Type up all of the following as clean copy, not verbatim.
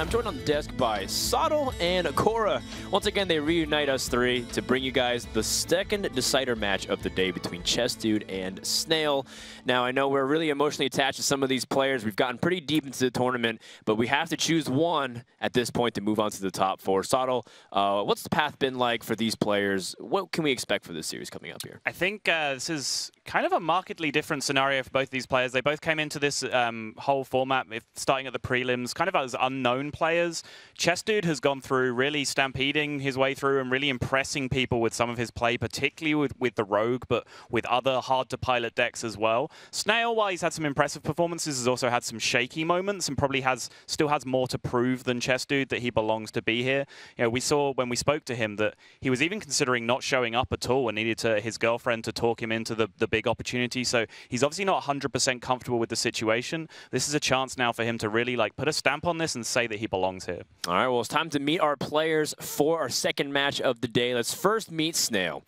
I'm joined on the desk by Sottle and Cora. Once again, they reunite us three to bring you guys the second decider match of the day between Chessdude and Snail. Now, I know we're really emotionally attached to some of these players. We've gotten pretty deep into the tournament, but we have to choose one at this point to move on to the top four. Sottle, what's the path been like for these players? What can we expect for this series coming up here? I think this is kind of a markedly different scenario for both these players. They both came into this whole format, starting at the prelims, kind of as unknown players. Chessdude has gone through really stampeding his way through and really impressing people with some of his play, particularly with the Rogue, but with other hard-to-pilot decks as well. Snail, while he's had some impressive performances, has also had some shaky moments and probably still has more to prove than Chessdude that he belongs to be here. You know, we saw when we spoke to him that he was even considering not showing up at all and needed his girlfriend to talk him into the big opportunity. So he's obviously not 100% comfortable with the situation. This is a chance now for him to really put a stamp on this and say that he belongs here. All right, well, it's time to meet our players for our second match of the day. Let's first meet Snail.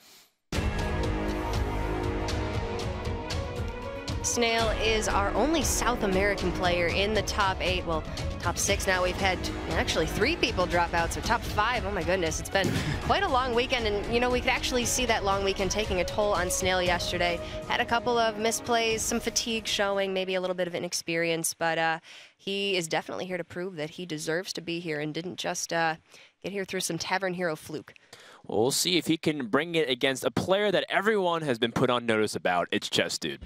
Snail is our only South American player in the top 8. Well, top 6 now. We've had actually 3 people drop out, so top 5. Oh my goodness, it's been quite a long weekend, and you know, we could actually see that long weekend taking a toll on Snail yesterday. Had a couple of misplays, some fatigue showing, maybe a little bit of inexperience, but he is definitely here to prove that he deserves to be here and didn't just get here through some Tavern Hero fluke. Well, we'll see if he can bring it against a player that everyone has been put on notice about. It's Chessdude.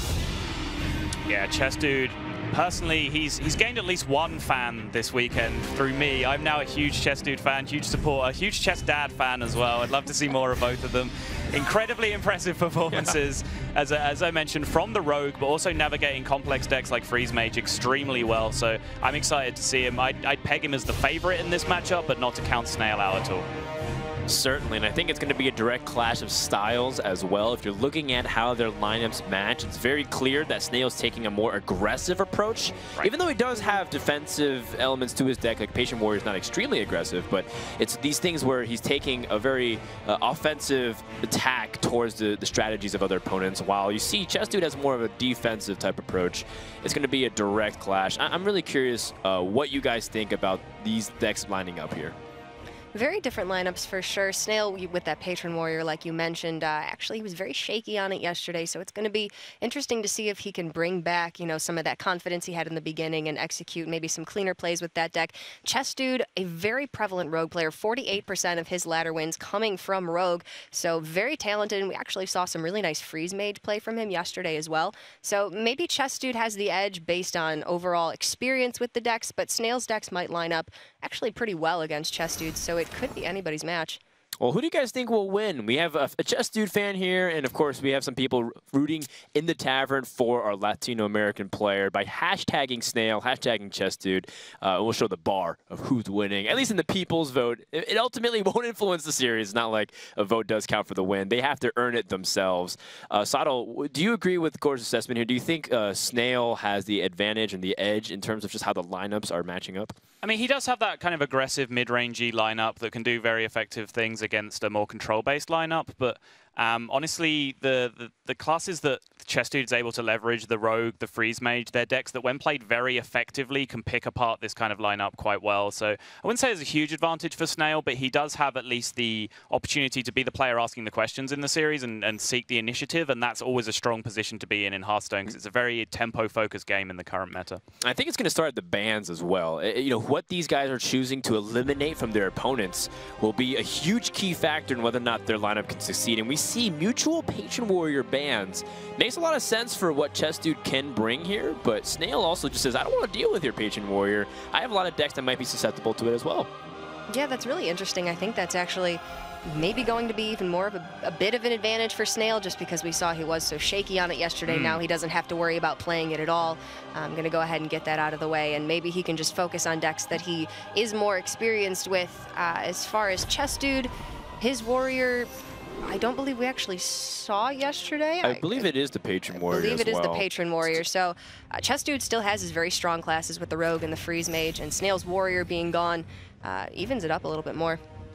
Yeah, Chessdude, personally, he's gained at least one fan this weekend through me. I'm now a huge Chessdude fan, huge supporter, a huge Chess Dad fan as well. I'd love to see more of both of them. Incredibly impressive performances, as I mentioned, from the Rogue, but also navigating complex decks like Freeze Mage extremely well. So I'm excited to see him. I'd peg him as the favorite in this matchup, but not to count Snail out at all. Certainly, and I think it's going to be a direct clash of styles as well. If you're looking at how their lineups match, it's very clear that Snail's taking a more aggressive approach. Right. Even though he does have defensive elements to his deck, like Patient Warrior is not extremely aggressive, but it's these things where he's taking a very offensive attack towards the strategies of other opponents, while you see Chessdude has more of a defensive type approach. It's going to be a direct clash. I'm really curious what you guys think about these decks lining up here. Very different lineups for sure. Snail with that Patron Warrior, like you mentioned, actually he was very shaky on it yesterday, so it's going to be interesting to see if he can bring back, you know, some of that confidence he had in the beginning and execute maybe some cleaner plays with that deck. Chessdude, a very prevalent Rogue player, 48% of his ladder wins coming from Rogue, so very talented, and we actually saw some really nice Freeze Mage play from him yesterday as well. So maybe Chessdude has the edge based on overall experience with the decks, but Snail's decks might line up actually pretty well against Chessdude, so it could be anybody's match. Well, who do you guys think will win? We have a Chessdude fan here, and of course we have some people rooting in the tavern for our Latino American player by hashtagging Snail, hashtagging Chessdude. We'll show the bar of who's winning, at least in the people's vote. It ultimately won't influence the series. It's not like a vote does count for the win. They have to earn it themselves. Sottle, do you agree with Cora's assessment here? Do you think Snail has the advantage and the edge in terms of just how the lineups are matching up? I mean, he does have that kind of aggressive mid-rangey lineup that can do very effective things against a more control-based lineup, but honestly, the classes that Chessdude is able to leverage, the Rogue, the Freeze Mage, they're decks that when played very effectively can pick apart this kind of lineup quite well. So I wouldn't say there's a huge advantage for Snail, but he does have at least the opportunity to be the player asking the questions in the series and seek the initiative, and that's always a strong position to be in Hearthstone because it's a very tempo-focused game in the current meta. I think it's going to start at the bans as well. You know, what these guys are choosing to eliminate from their opponents will be a huge key factor in whether or not their lineup can succeed, and we see mutual Patron Warrior bans. Makes a lot of sense for what Chessdude can bring here, but Snail also just says, I don't want to deal with your Patron Warrior. I have a lot of decks that might be susceptible to it as well. Yeah, that's really interesting. I think that's actually maybe going to be even more of a bit of an advantage for Snail, just because we saw he was so shaky on it yesterday. Now he doesn't have to worry about playing it at all. I'm going to go ahead and get that out of the way, and maybe he can just focus on decks that he is more experienced with. As far as Chessdude, his Warrior, I don't believe we actually saw yesterday. I believe it is the Patron Warrior. I believe it is the Patron Warrior. So Chessdude still has his very strong classes with the Rogue and the Freeze Mage, and Snail's Warrior being gone evens it up a little bit more.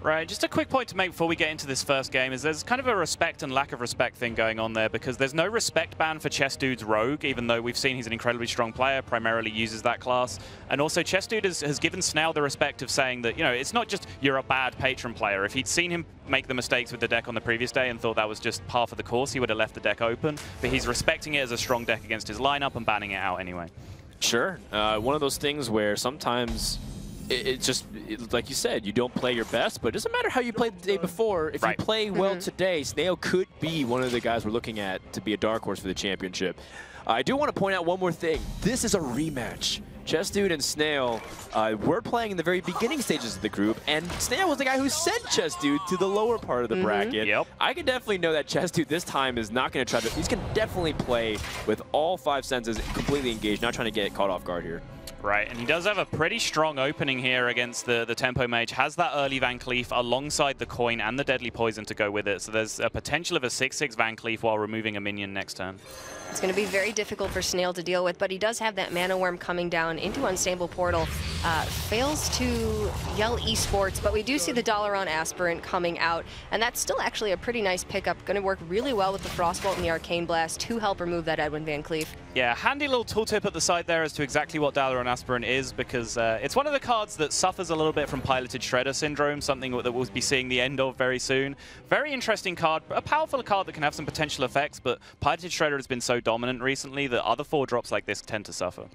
Right, just a quick point to make before we get into this first game is there's kind of a respect and lack of respect thing going on there, because there's no respect ban for Chessdude's Rogue, even though we've seen he's an incredibly strong player, primarily uses that class. And also Chessdude has given Snail the respect of saying that, you know, it's not just you're a bad Patron player. If he'd seen him make the mistakes with the deck on the previous day and thought that was just par for the course, he would have left the deck open. But he's respecting it as a strong deck against his lineup and banning it out anyway. Sure. One of those things where sometimes it's just, like you said, you don't play your best, but it doesn't matter how you played the day before. If you play well today, Snail could be one of the guys we're looking at to be a dark horse for the championship. I do want to point out one more thing. This is a rematch. Chessdude and Snail were playing in the very beginning stages of the group, and Snail was the guy who sent Chessdude to the lower part of the bracket. I can definitely know that Chessdude this time is not going to try to, he's going to definitely play with all 5 senses completely engaged, not trying to get caught off guard here. Right, and he does have a pretty strong opening here against the Tempo Mage. Has that early Van Cleef alongside the coin and the Deadly Poison to go with it. So there's a potential of a 6/6 Van Cleef while removing a minion next turn. It's going to be very difficult for Snail to deal with, but he does have that Mana Worm coming down into Unstable Portal. Fails to yell esports, but we do see the Dalaran Aspirant coming out, and that's still actually a pretty nice pickup. Going to work really well with the Frostbolt and the Arcane Blast to help remove that Edwin Van Cleef. Yeah, handy little tooltip at the side there as to exactly what Dalaran Aspirant is, because it's one of the cards that suffers a little bit from Piloted Shredder syndrome, something that we'll be seeing the end of very soon. Very interesting card, a powerful card that can have some potential effects, but Piloted Shredder has been so dominant recently that other 4-drops like this tend to suffer.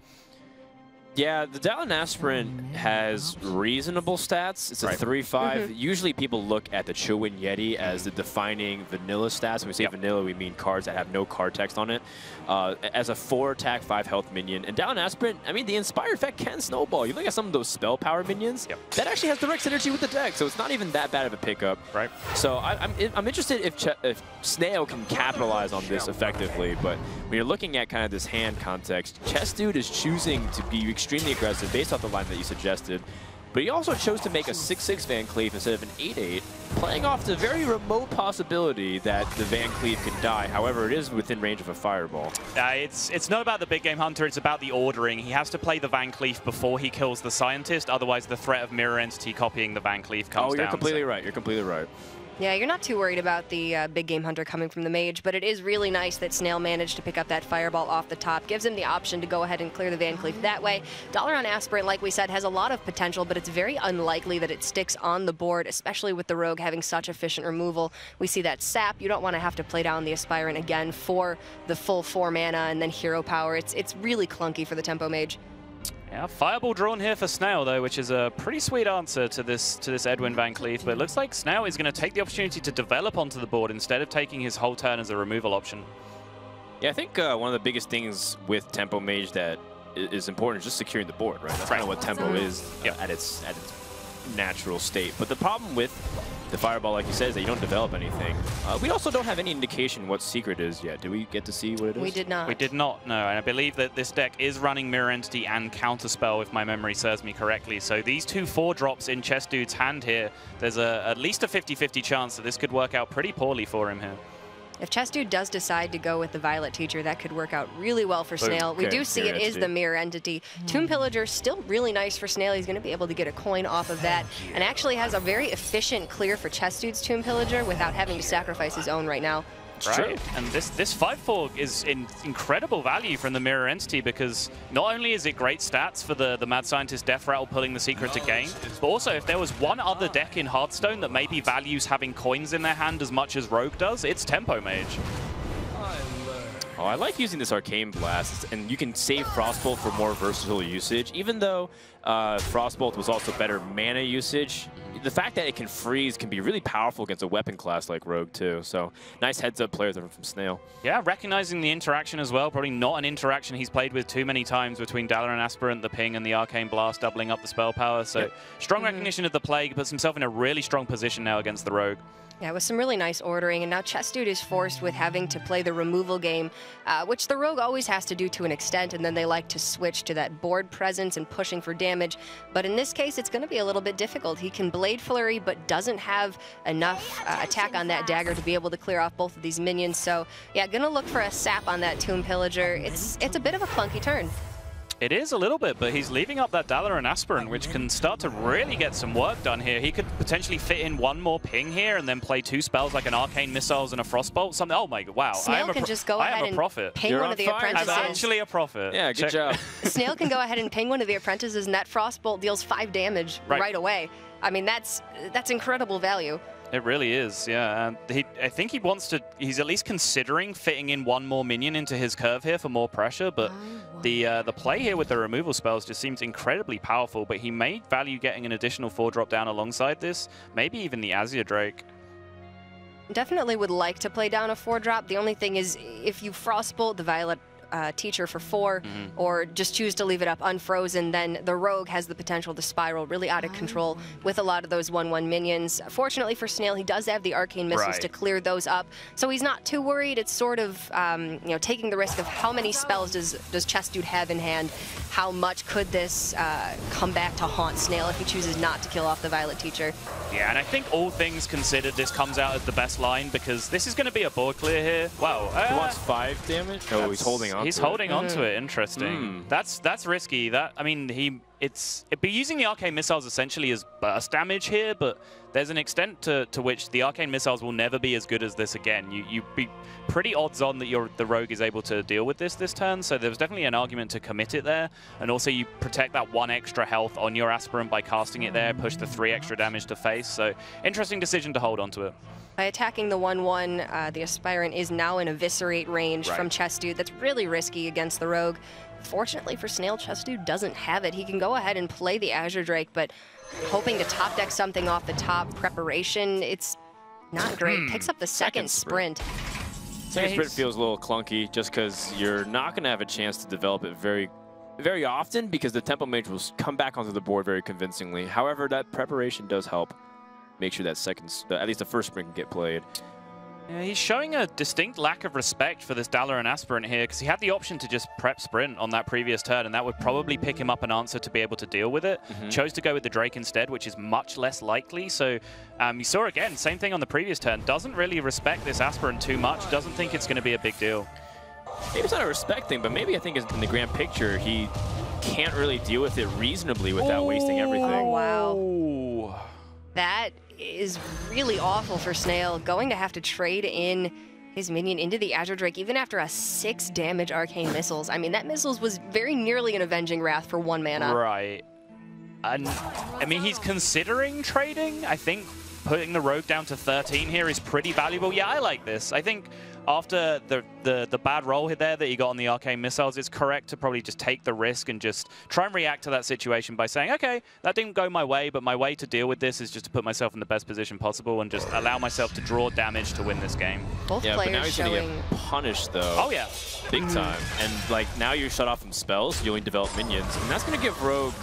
Yeah, the Dalaran Aspirant has reasonable stats. It's a 3/5. Usually people look at the Chillwind Yeti as the defining vanilla stats. When we say vanilla, we mean cards that have no card text on it. As a 4-attack, 5-health minion. And Dalaran Aspirant, I mean, the Inspire effect can snowball. You look at some of those spell power minions, that actually has direct synergy with the deck, so it's not even that bad of a pickup. So I'm interested if Snail can capitalize on this effectively, but when you're looking at kind of this hand context, Chessdude is choosing to be extremely aggressive based off the line that you suggested, but he also chose to make a 6/6 Van Cleef instead of an 8/8, playing off the very remote possibility that the Van Cleef can die. However, it is within range of a Fireball. It's not about the big game hunter, it's about the ordering. He has to play the Van Cleef before he kills the Scientist, otherwise the threat of Mirror Entity copying the Van Cleef comes down. You're completely right. You're completely right. Yeah, you're not too worried about the big game hunter coming from the Mage, but it is really nice that Snail managed to pick up that Fireball off the top. Gives him the option to go ahead and clear the Van Cleef that way. Dalaran Aspirant, like we said, has a lot of potential, but it's very unlikely that it sticks on the board, especially with the Rogue having such efficient removal. We see that Sap. You don't want to have to play down the Aspirant again for the full 4 mana and then Hero Power. It's really clunky for the Tempo Mage. Yeah, Fireball drawn here for Snail, though, which is a pretty sweet answer to this Edwin Van Cleef. But it looks like Snail is going to take the opportunity to develop onto the board instead of taking his whole turn as a removal option. Yeah, I think one of the biggest things with Tempo Mage that is important is just securing the board, right? That's kind of what Tempo is at its natural state. But the problem with the Fireball, like you said, is that you don't develop anything. We also don't have any indication what Secret is yet. Do we get to see what it is? We did not. We did not, no. And I believe that this deck is running Mirror Entity and Counterspell, if my memory serves me correctly. So these 2 4-drops in Chessdude's hand here, there's at least a 50-50 chance that this could work out pretty poorly for him here. If Chessdude does decide to go with the Violet Teacher, that could work out really well for Snail. We do see it is the Mirror Entity. Tomb Pillager, still really nice for Snail. He's going to be able to get a coin off of that, and actually has a very efficient clear for Chessdude's Tomb Pillager without having to sacrifice his own right now. Right, and this 5/4 is incredible value from the Mirror Entity, because not only is it great stats for the Mad Scientist Death Rattle pulling the Secret to gain, but also if there was one other deck in Hearthstone that maybe values having coins in their hand as much as Rogue does, it's Tempo Mage. Oh, I like using this Arcane Blast, and you can save Frostbolt for more versatile usage. Even though Frostbolt was also better mana usage, the fact that it can freeze can be really powerful against a weapon class like Rogue too. So nice heads-up player there from Snail. Yeah, recognizing the interaction as well. Probably not an interaction he's played with too many times between Dalaran Aspirant, the ping, and the Arcane Blast, doubling up the spell power. So strong recognition of the play, puts himself in a really strong position now against the Rogue. Yeah, with some really nice ordering, and now Chessdude is forced with having to play the removal game, which the Rogue always has to do to an extent, and then they like to switch to that board presence and pushing for damage. But in this case, it's going to be a little bit difficult. He can Blade Flurry, but doesn't have enough attack on that dagger to be able to clear off both of these minions. So, yeah, going to look for a sap on that Tomb Pillager. It's a bit of a clunky turn. It is a little bit, but he's leaving up that Dalaran Aspirant, which can start to really get some work done here. He could potentially fit in one more ping here and then play 2 spells like an Arcane Missiles and a Frostbolt. Something. Oh my god! Wow! Snail can just go ahead and ping one of the apprentices. I'm actually a prophet. Yeah, good job. Snail can go ahead and ping one of the apprentices, and that Frostbolt deals 5 damage right away. I mean, that's incredible value. It really is, yeah. And I think he wants to. He's at least considering fitting in one more minion into his curve here for more pressure. But the play here with the removal spells just seems incredibly powerful. But he may value getting an additional 4-drop down alongside this. Maybe even the Azure Drake. Definitely would like to play down a 4-drop. The only thing is, if you Frostbolt the Violet Teacher for 4, or just choose to leave it up unfrozen, then the Rogue has the potential to spiral really out of control with a lot of those 1/1 minions. Fortunately for Snail, he does have the Arcane Missiles to clear those up, so he's not too worried. It's sort of you know, taking the risk of how many spells does Chessdude have in hand. How much could this come back to haunt Snail if he chooses not to kill off the Violet Teacher? Yeah, and I think all things considered, this comes out as the best line because this is going to be a board clear here. Wow. He wants 5 damage? Oh, he's holding on. He's holding on to it. Interesting. That's risky. That, I mean, it'd be using the Arcane Missiles essentially as burst damage here, but there's an extent to which the Arcane Missiles will never be as good as this again. You'd be pretty odds on that the Rogue is able to deal with this turn, so there's definitely an argument to commit it there. And also you protect that 1 extra health on your Aspirant by casting it there, push the 3 extra damage to face. So interesting decision to hold onto it. By attacking the 1/1, the Aspirant is now in Eviscerate range from Chessdude. That's really risky against the Rogue. Fortunately for Snail, Chessdude doesn't have it. He can go ahead and play the Azure Drake, but hoping to top deck something off the top. Preparation, it's not great. Picks up the second sprint. Second sprint feels a little clunky just because you're not going to have a chance to develop it very often because the Tempo Mage will come back onto the board very convincingly. However, that preparation does help make sure that at least the first sprint can get played. Yeah, he's showing a distinct lack of respect for this Dalaran Aspirant here because he had the option to just prep sprint on that previous turn and that would probably pick him up an answer to be able to deal with it. Chose to go with the Drake instead, which is much less likely. So you saw again, same thing on the previous turn. Doesn't really respect this Aspirant too much. Doesn't think it's going to be a big deal. Maybe it's not a respect thing, but maybe I think in the grand picture, he can't really deal with it reasonably without wasting everything. Oh, wow. That is really awful for Snail. Going to have to trade in his minion into the Azure Drake even after a 6 damage Arcane Missiles. I mean, that Missiles was very nearly an Avenging Wrath for 1 mana. Right. And I mean, he's considering trading. I think putting the Rogue down to 13 here is pretty valuable. Yeah, I like this. I think after the bad roll there that he got on the Arcane Missiles, it's correct to probably just take the risk and just try and react to that situation by saying, okay, that didn't go my way, but my way to deal with this is just to put myself in the best position possible and just allow myself to draw damage to win this game. Both players but now he's showing... going to get punished, though. Oh, yeah. Big time. And, like, now you're shut off from spells, you only develop minions, and that's going to give Rogue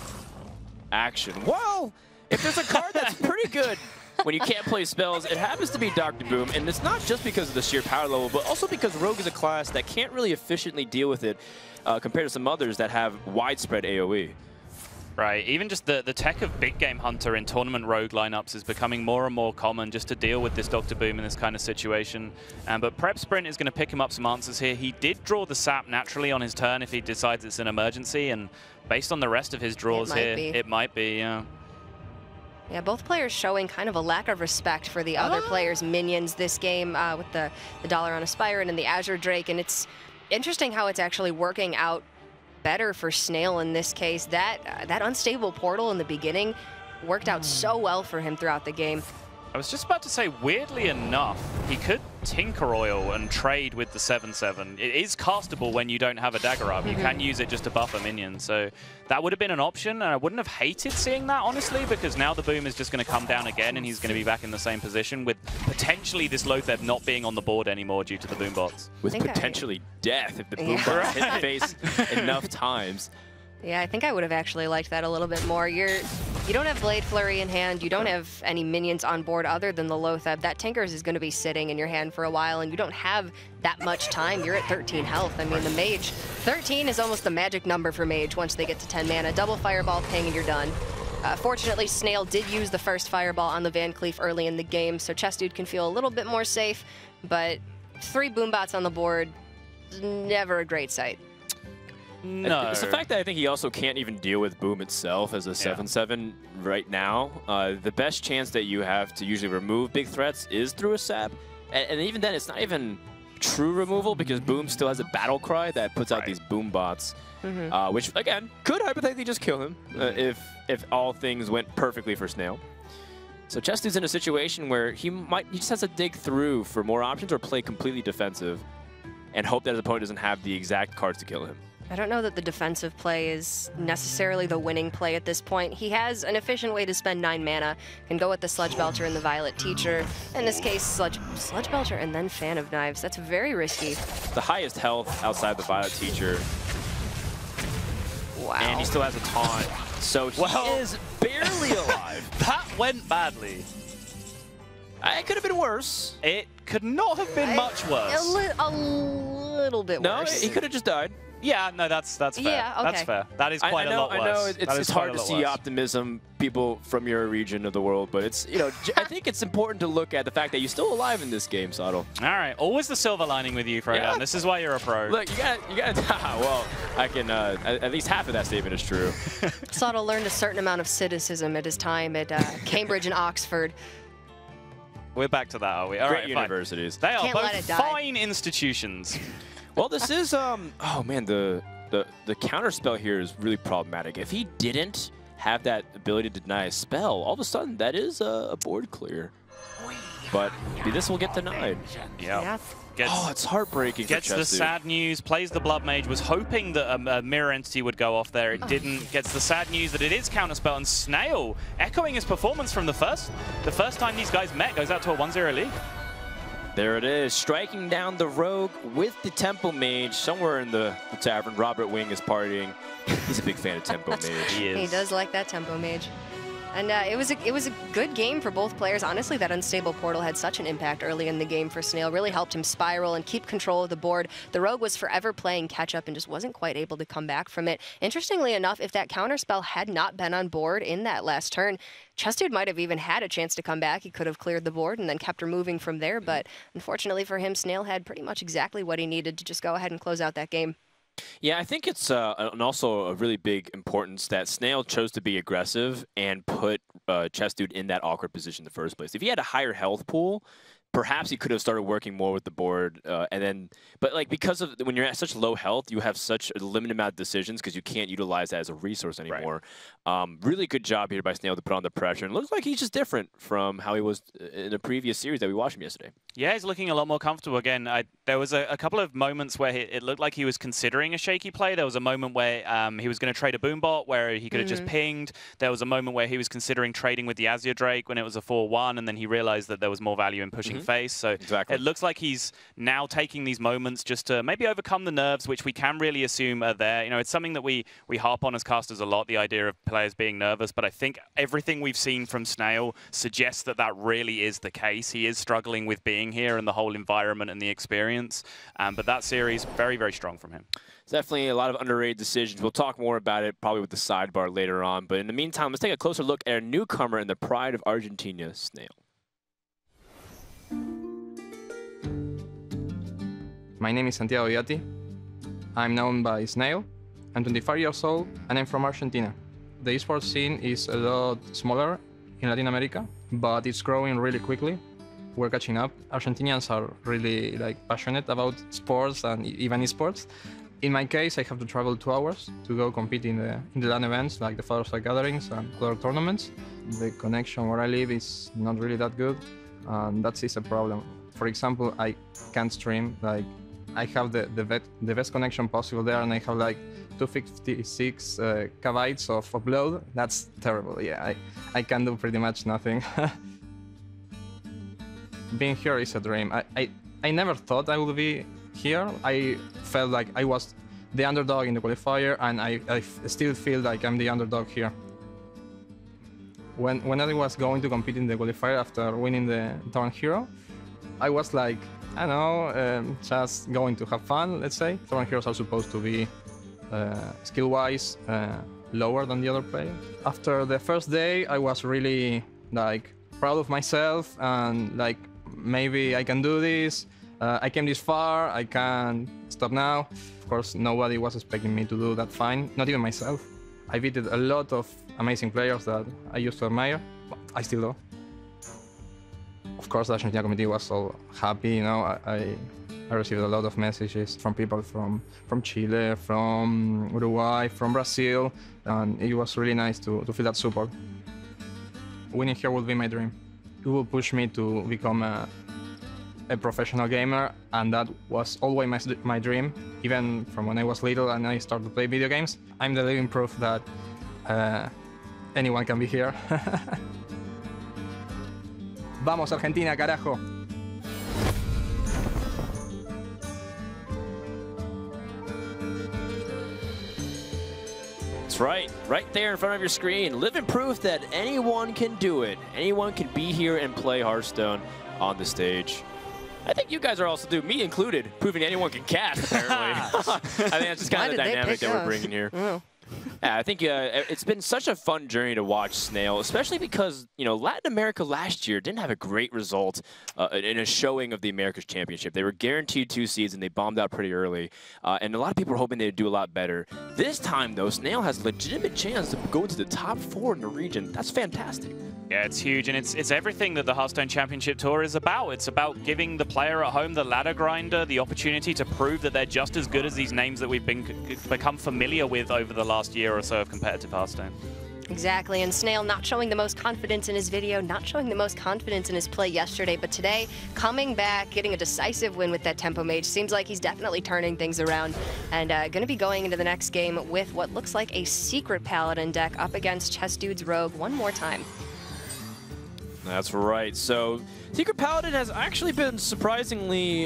action. Whoa! If there's a card that's pretty good when you can't play spells, it happens to be Dr. Boom, and it's not just because of the sheer power level, but also because Rogue is a class that can't really efficiently deal with it compared to some others that have widespread AoE. Right, even just the tech of Big Game Hunter in tournament Rogue lineups is becoming more and more common just to deal with this Dr. Boom in this kind of situation. But Prep Sprint is going to pick him up some answers here. He did draw the sap naturally on his turn if he decides it's an emergency, and based on the rest of his draws here, it might be, yeah. Yeah, both players showing kind of a lack of respect for the other players' minions this game with the Dalaran Aspirant and the Azure Drake, and it's interesting how it's actually working out better for Snail in this case. That unstable portal in the beginning worked out so well for him throughout the game. I was just about to say, weirdly enough, he could Tinker Oil and trade with the 7/7. It is castable when you don't have a dagger up. You can use it just to buff a minion. So that would have been an option, and I wouldn't have hated seeing that, honestly, because now the boom is just going to come down again, and he's going to be back in the same position with potentially this Loatheb not being on the board anymore due to the boom bots. With potentially death if the boom bots hit face enough times. Yeah, I think I would have actually liked that a little bit more. You don't have Blade Flurry in hand. You don't have any minions on board other than the Loatheb. That Tinkers is going to be sitting in your hand for a while, and you don't have that much time. You're at 13 health. I mean, the Mage, 13 is almost the magic number for Mage once they get to 10 mana. Double Fireball ping and you're done. Fortunately, Snail did use the first Fireball on the Van Cleef early in the game, so Chessdude can feel a little bit more safe, but 3 Boombots on the board, never a great sight. No. It's the fact that I think he also can't even deal with Boom itself as a 7/7 right now. The best chance that you have to usually remove big threats is through a sap. And even then, it's not even true removal because Boom still has a battle cry that puts out these Boom bots, which, again, could hypothetically just kill him if all things went perfectly for Snail. So Chestude's in a situation where he just has to dig through for more options or play completely defensive and hope that his opponent doesn't have the exact cards to kill him. I don't know that the defensive play is necessarily the winning play at this point. He has an efficient way to spend 9 mana, can go with the Sludge Belcher and the Violet Teacher. In this case, Sludge Belcher and then Fan of Knives. That's very risky. The highest health outside the Violet Teacher. Wow. And he still has a taunt. So he is barely alive. That went badly. It could have been worse. It could not have been much worse. A little bit worse. No, he could have just died. Yeah, no, that's fair. Yeah, okay. That's fair. That is quite a lot worse. I know it's hard to see optimism, people from your region of the world, but it's, you know, I think it's important to look at the fact that you're still alive in this game, Sottle. All right, always the silver lining with you, Frodan. Yeah. This is why you're a pro. Look, you got well, I can, at least half of that statement is true. Sottle learned a certain amount of cynicism at his time at Cambridge and Oxford. We're back to that, are we? All Great right, universities. Fine. They are Can't let both it die. fine institutions. Well, this is, oh man, the counter spell here is really problematic. If he didn't have that ability to deny a spell, all of a sudden that is a board clear. But this will get denied. Yeah. It's heartbreaking. Gets the sad news, plays the Blood Mage, was hoping that a Mirror Entity would go off there. It didn't. Gets the sad news that it is counterspell, and Snail, echoing his performance from the first time these guys met, goes out to a 1-0 lead. There it is, striking down the Rogue with the Tempo Mage somewhere in the tavern. Robert Wing is partying. He's a big fan of Tempo Mage. He does like that Tempo Mage. And it was a good game for both players. Honestly, that unstable portal had such an impact early in the game for Snail. Really helped him spiral and keep control of the board. The Rogue was forever playing catch-up and just wasn't quite able to come back from it. Interestingly enough, if that counterspell had not been on board in that last turn, Chestude might have even had a chance to come back. He could have cleared the board and then kept her moving from there. But unfortunately for him, Snail had pretty much exactly what he needed to just go ahead and close out that game. Yeah, I think it's also a really big importance that Snail chose to be aggressive and put Chestude in that awkward position in the first place. If he had a higher health pool, perhaps he could have started working more with the board, but like because of when you're at such low health, you have such a limited amount of decisions because you can't utilize that as a resource anymore. Right. Really good job here by Snail to put on the pressure, and it looks like he's just different from how he was in the previous series that we watched him yesterday. Yeah, he's looking a lot more comfortable again. There was a couple of moments where it looked like he was considering a shaky play. There was a moment where he was going to trade a Boombot where he could have just pinged. There was a moment where he was considering trading with the Azure Drake when it was a 4-1, and then he realized that there was more value in pushing face. So it looks like he's now taking these moments just to maybe overcome the nerves, which we can really assume are there. You know, it's something that we harp on as casters a lot, the idea of players being nervous, but I think everything we've seen from Snail suggests that that really is the case. He is struggling with being here and the whole environment and the experience, but that series, very, very strong from him. It's definitely a lot of underrated decisions. We'll talk more about it probably with the sidebar later on, but in the meantime, let's take a closer look at a newcomer in the pride of Argentina, Snail. My name is Santiago Iati. I'm known by Snail. I'm 25 years old and I'm from Argentina. The esports scene is a lot smaller in Latin America, but it's growing really quickly. We're catching up. Argentinians are really passionate about sports and even esports. In my case, I have to travel 2 hours to go compete in the LAN events like the Father's Day gatherings and other tournaments. The connection where I live is not really that good, and that is a problem. For example, I can't stream. I have the best connection possible there, and I have 256 kbytes of upload. That's terrible. Yeah, I can do pretty much nothing. Being here is a dream. I never thought I would be here. I felt like I was the underdog in the qualifier, and I still feel like I'm the underdog here. When I was going to compete in the qualifier after winning the Torrent Hero, I was like, I don't know, just going to have fun, let's say. Torrent Heroes are supposed to be skill-wise lower than the other players. After the first day, I was really proud of myself and maybe I can do this. I came this far, I can't stop now. Of course, nobody was expecting me to do that fine, not even myself. I beat a lot of amazing players that I used to admire, but I still do. Of course, the Argentina committee was so happy, you know. I received a lot of messages from people from Chile, from Uruguay, from Brazil, and it was really nice to feel that support. Winning here would be my dream. It will push me to become a professional gamer, and that was always my dream, even from when I was little and I started to play video games. I'm the living proof that anyone can be here. Vamos, Argentina, carajo! That's right. Right there in front of your screen. Living proof that anyone can do it. Anyone can be here and play Hearthstone on the stage. I think you guys are also, me included, proving anyone can cast, apparently. I think that's just kind of the dynamic that we're bringing here. Oh. Yeah, I think it's been such a fun journey to watch Snail, especially because, you know, Latin America last year didn't have a great result in a showing of the Americas Championship. They were guaranteed 2 seeds, and they bombed out pretty early. And a lot of people were hoping they'd do a lot better. This time, though, Snail has a legitimate chance to go into the top 4 in the region. That's fantastic. Yeah, it's huge, and it's everything that the Hearthstone Championship Tour is about. It's about giving the player at home, the ladder grinder, the opportunity to prove that they're just as good as these names that we've become familiar with over the last year or so of competitive Hearthstone. Exactly, and Snail not showing the most confidence in his video, not showing the most confidence in his play yesterday, but today, coming back, getting a decisive win with that Tempo Mage. Seems like he's definitely turning things around, and going to be going into the next game with what looks like a secret Paladin deck up against Chessdude's Rogue one more time. That's right. So Secret Paladin has actually been surprisingly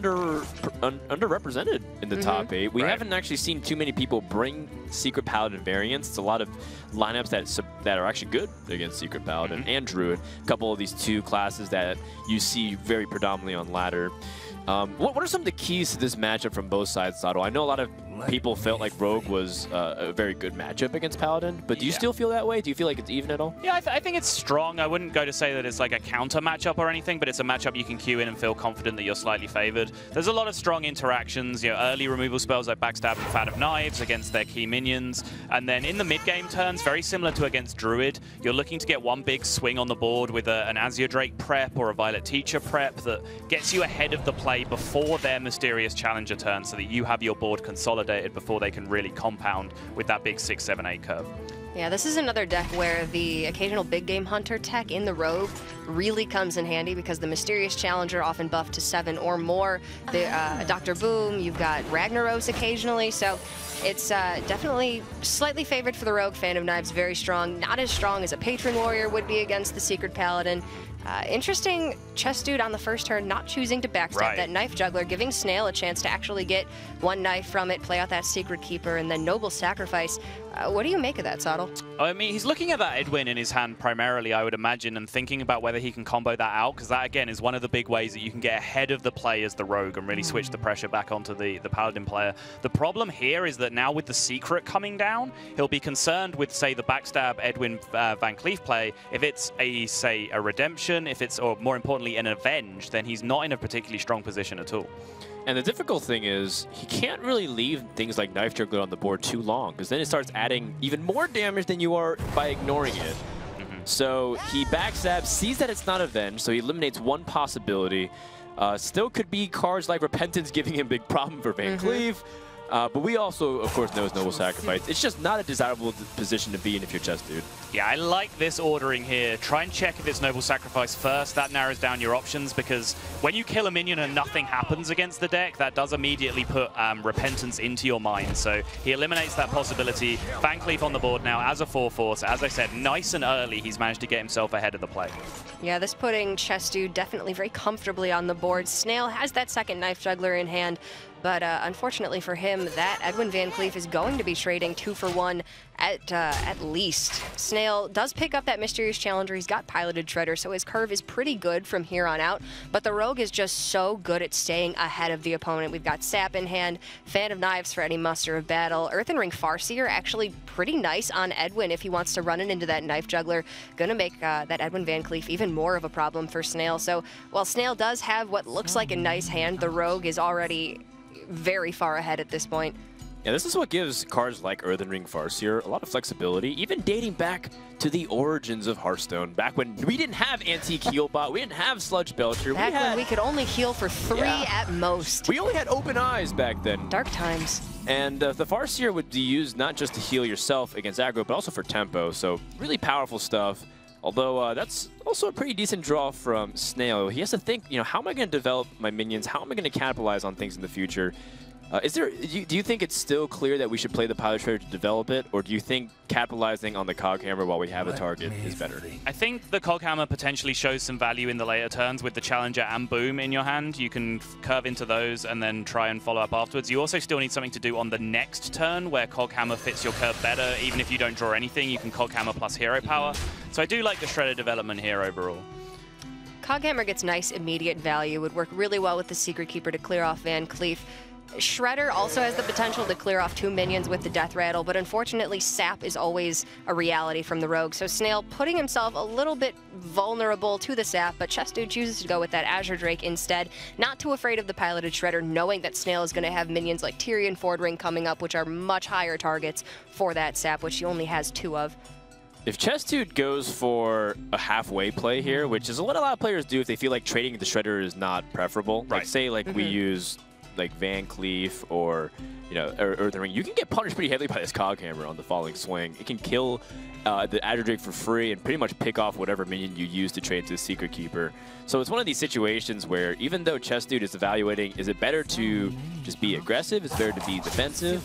underrepresented in the top 8. We haven't actually seen too many people bring Secret Paladin variants. It's a lot of lineups that are actually good against Secret Paladin and Druid. A couple of these 2 classes that you see very predominantly on ladder. What are some of the keys to this matchup from both sides, Sato? I know a lot of people felt like Rogue was a very good matchup against Paladin, but do you still feel that way? Do you feel like it's even at all? Yeah, I think it's strong. I wouldn't go to say that it's like a counter matchup or anything, but it's a matchup you can queue in and feel confident that you're slightly favored. There's a lot of strong interactions, you know, early removal spells like Backstab and Fan of Knives against their key minions, and then in the mid-game turns, very similar to against Druid, you're looking to get one big swing on the board with an Azure Drake prep or a Violet Teacher prep that gets you ahead of the play before their Mysterious Challenger turn, so that you have your board consolidated before they can really compound with that big 6, 7, 8 curve. Yeah, this is another deck where the occasional big game hunter tech in the Rogue really comes in handy because the Mysterious Challenger often buffed to 7 or more. The Dr. Boom, you've got Ragnaros occasionally, so it's definitely slightly favored for the Rogue. Fan of Knives very strong, not as strong as a Patron Warrior would be against the Secret Paladin. Interesting, Chessdude on the first turn not choosing to backstab that Knife Juggler, giving Snail a chance to actually get 1 knife from it, play out that Secret Keeper, and then Noble Sacrifice. What do you make of that, Sottle? I mean, he's looking at that Edwin in his hand primarily, I would imagine, and thinking about whether he can combo that out, because that, again, is one of the big ways that you can get ahead of the play as the Rogue and really switch the pressure back onto the Paladin player. The problem here is that now with the Secret coming down, he'll be concerned with, say, the Backstab Edwin Van Cleef play. If it's, say, a Redemption, if it's, or more importantly, an Avenge, then he's not in a particularly strong position at all. And the difficult thing is, he can't really leave things like Knife Juggler on the board too long, because then it starts adding even more damage than you are by ignoring it. So he backstabs, sees that it's not Avenged, so he eliminates one possibility. Still could be cards like Repentance giving him a big problem for Van Cleef. But we also, of course, know it's Noble Sacrifice. It's just not a desirable position to be in if you're Chessdude. Yeah, I like this ordering here. Try and check if it's Noble Sacrifice first. That narrows down your options, because when you kill a minion and nothing happens against the deck, that does immediately put Repentance into your mind. So he eliminates that possibility. Van Cleef on the board now as a 4/4. As I said, nice and early, he's managed to get himself ahead of the play. Yeah, this putting Chessdude definitely very comfortably on the board. Snail has that second Knife Juggler in hand, but unfortunately for him, that Edwin Van Cleef is going to be trading 2 for 1 at least. Snail does pick up that Mysterious Challenger. He's got Piloted Treader, so his curve is pretty good from here on out, but the Rogue is just so good at staying ahead of the opponent. We've got Sap in hand, Fan of Knives for any muster of battle. Earthen Ring Farseer actually pretty nice on Edwin if he wants to run it into that Knife Juggler. Gonna make that Edwin Van Cleef even more of a problem for Snail. So while Snail does have what looks like a nice hand, the Rogue is already very far ahead at this point. Yeah, this is what gives cards like Earthen Ring Farseer a lot of flexibility, even dating back to the origins of Hearthstone, back when we didn't have Antique Healbot, we didn't have Sludge Belcher. Back when we could only heal for 3 at most. We only had Open Eyes back then. Dark times. And the Farseer would be used not just to heal yourself against aggro, but also for tempo, so really powerful stuff. Although that's also a pretty decent draw from Snail. He has to think, you know, how am I going to develop my minions? How am I going to capitalize on things in the future? Do you think it's still clear that we should play the Pilot Shredder to develop it, or do you think capitalizing on the Cog Hammer while we have a target is better? I think the Cog Hammer potentially shows some value in the later turns with the Challenger and Boom in your hand. You can curve into those and then try and follow up afterwards. You also still need something to do on the next turn where Cog Hammer fits your curve better. Even if you don't draw anything, you can Cog Hammer plus Hero Power. So I do like the Shredder development here overall. Cog Hammer gets nice immediate value, would work really well with the Secret Keeper to clear off Van Cleef. Shredder also has the potential to clear off 2 minions with the Death Rattle, but unfortunately Sap is always a reality from the Rogue. So Snail putting himself a little bit vulnerable to the Sap, but Chessdude chooses to go with that Azure Drake instead. Not too afraid of the Piloted Shredder, knowing that Snail is going to have minions like Tyrion Fordring coming up, which are much higher targets for that Sap, which he only has 2 of. If Chessdude goes for a halfway play here, which is what a lot of players do if they feel like trading the Shredder is not preferable, like say we use like Van Cleef or, you know, Earthen Ring, you can get punished pretty heavily by this Cog Hammer on the following swing. It can kill the Azure Drake for free and pretty much pick off whatever minion you use to trade to the Secret Keeper. So it's one of these situations where even though Chessdude is evaluating, is it better to just be aggressive? Is it better to be defensive?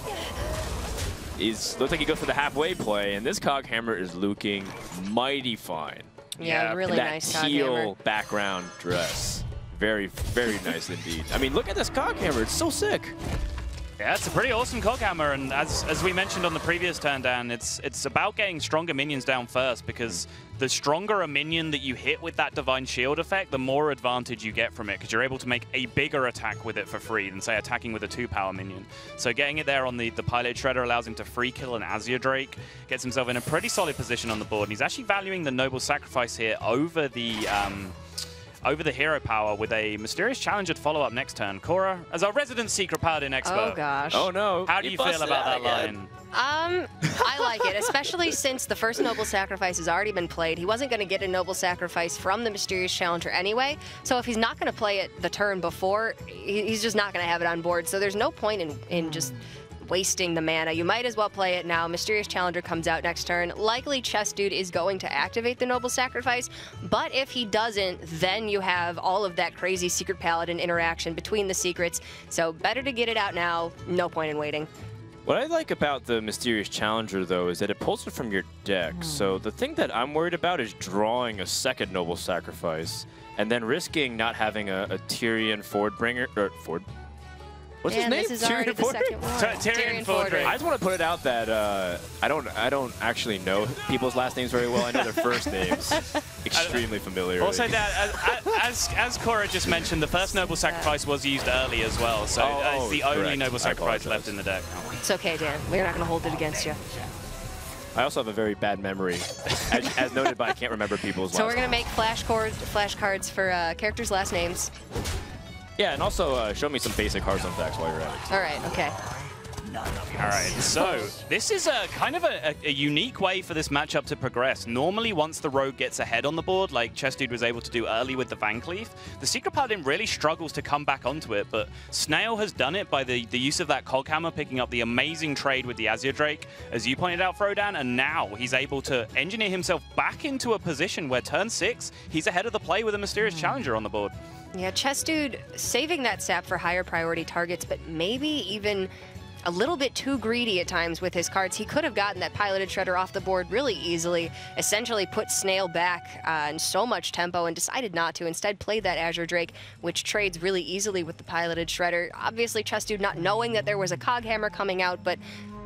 Looks like he goes for the halfway play, and this Cog Hammer is looking mighty fine. Yeah, really nice Cog Hammer. That teal background dress. Very, very nice indeed. I mean, look at this Cog Hammer. It's so sick. Yeah, it's a pretty awesome Cog Hammer, and as we mentioned on the previous turn, Dan, it's about getting stronger minions down first, because the stronger a minion that you hit with that Divine Shield effect, the more advantage you get from it, because you're able to make a bigger attack with it for free than, say, attacking with a 2-power minion. So getting it there on the Pilot Shredder allows him to free kill an Azure Drake, gets himself in a pretty solid position on the board, and he's actually valuing the Noble Sacrifice here over the Hero Power with a Mysterious Challenger to follow up next turn. Cora, as our resident Secret Paladin expert. Oh, gosh. Oh, no. How do you feel about that line? I like it, especially since the first Noble Sacrifice has already been played. He wasn't going to get a Noble Sacrifice from the Mysterious Challenger anyway, so if he's not going to play it the turn before, he's just not going to have it on board. So there's no point in just wasting the mana. You might as well play it now. Mysterious Challenger comes out next turn. Likely Chessdude is going to activate the Noble Sacrifice, but if he doesn't, then you have all of that crazy Secret Paladin interaction between the secrets. So better to get it out now. No point in waiting. What I like about the Mysterious Challenger, though, is that it pulls it from your deck. So the thing that I'm worried about is drawing a second Noble Sacrifice and then risking not having a Tyrion Fordbringer, or what's his name? This is already the second one. Tyrion Fordring. I just want to put it out that I don't actually know people's last names very well. I know their first names extremely familiar. Also, Dad, as Cora just mentioned, the first Noble Sacrifice was used early as well, so it's the only Noble Sacrifice left in the deck. It's okay, Dan. We're not going to hold it against you. I also have a very bad memory, as noted, but I can't remember people's last names. So we're going to make flashcards for characters' last names. Yeah, and also show me some basic Hearthstone facts while you're at it. All right, okay. All right, so this is a kind of a unique way for this matchup to progress. Normally, once the Rogue gets ahead on the board, like Chessdude was able to do early with the Van Cleef, the Secret Paladin really struggles to come back onto it, but Snail has done it by the use of that Cog Hammer, picking up the amazing trade with the Azure Drake, as you pointed out, Frodan, and now he's able to engineer himself back into a position where turn 6, he's ahead of the play with a Mysterious Challenger on the board. Yeah, Chessdude saving that sap for higher priority targets, but maybe even a little bit too greedy at times with his cards. He could have gotten that Piloted Shredder off the board really easily, essentially put Snail back in so much tempo, and decided not to. Instead played that Azure Drake, which trades really easily with the Piloted Shredder. Obviously Chessdude not knowing that there was a Cog Hammer coming out, but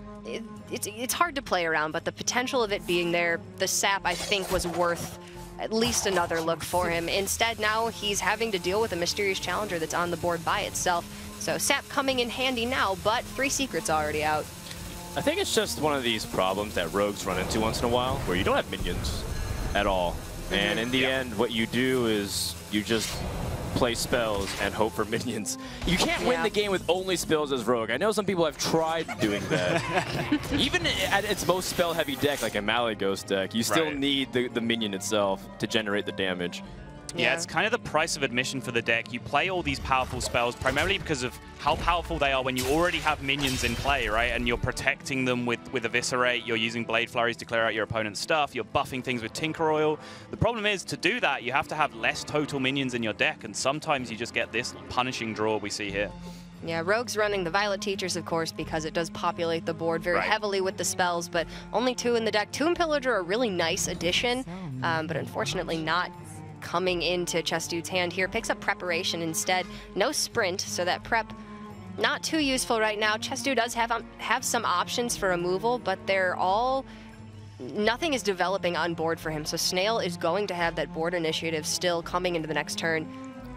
it's hard to play around, but the potential of it being there, the sap I think was worth at least another look for him. Instead, now he's having to deal with a Mysterious Challenger that's on the board by itself. So sap coming in handy now, but 3 secrets already out. I think it's just one of these problems that rogues run into once in a while, where you don't have minions at all. And in the end, what you do is you just play spells and hope for minions. You can't win the game with only spells as Rogue. I know some people have tried doing that. Even at its most spell-heavy deck, like a Malygos deck, you still need the minion itself to generate the damage. Yeah, it's kind of the price of admission for the deck. You play all these powerful spells primarily because of how powerful they are when you already have minions in play, right? And you're protecting them with Eviscerate, you're using Blade Flurries to clear out your opponent's stuff, you're buffing things with Tinker Oil. The problem is, to do that, you have to have less total minions in your deck, and sometimes you just get this punishing draw we see here. Yeah, Rogue's running the Violet Teachers, of course, because it does populate the board very heavily with the spells, but only 2 in the deck. Tomb Pillager, a really nice addition, but unfortunately not coming into Chessdude's hand here. Picks up Preparation instead. No Sprint, so that prep not too useful right now. Chessdude does have some options for removal, but they're all... Nothing is developing on board for him, so Snail is going to have that board initiative still coming into the next turn.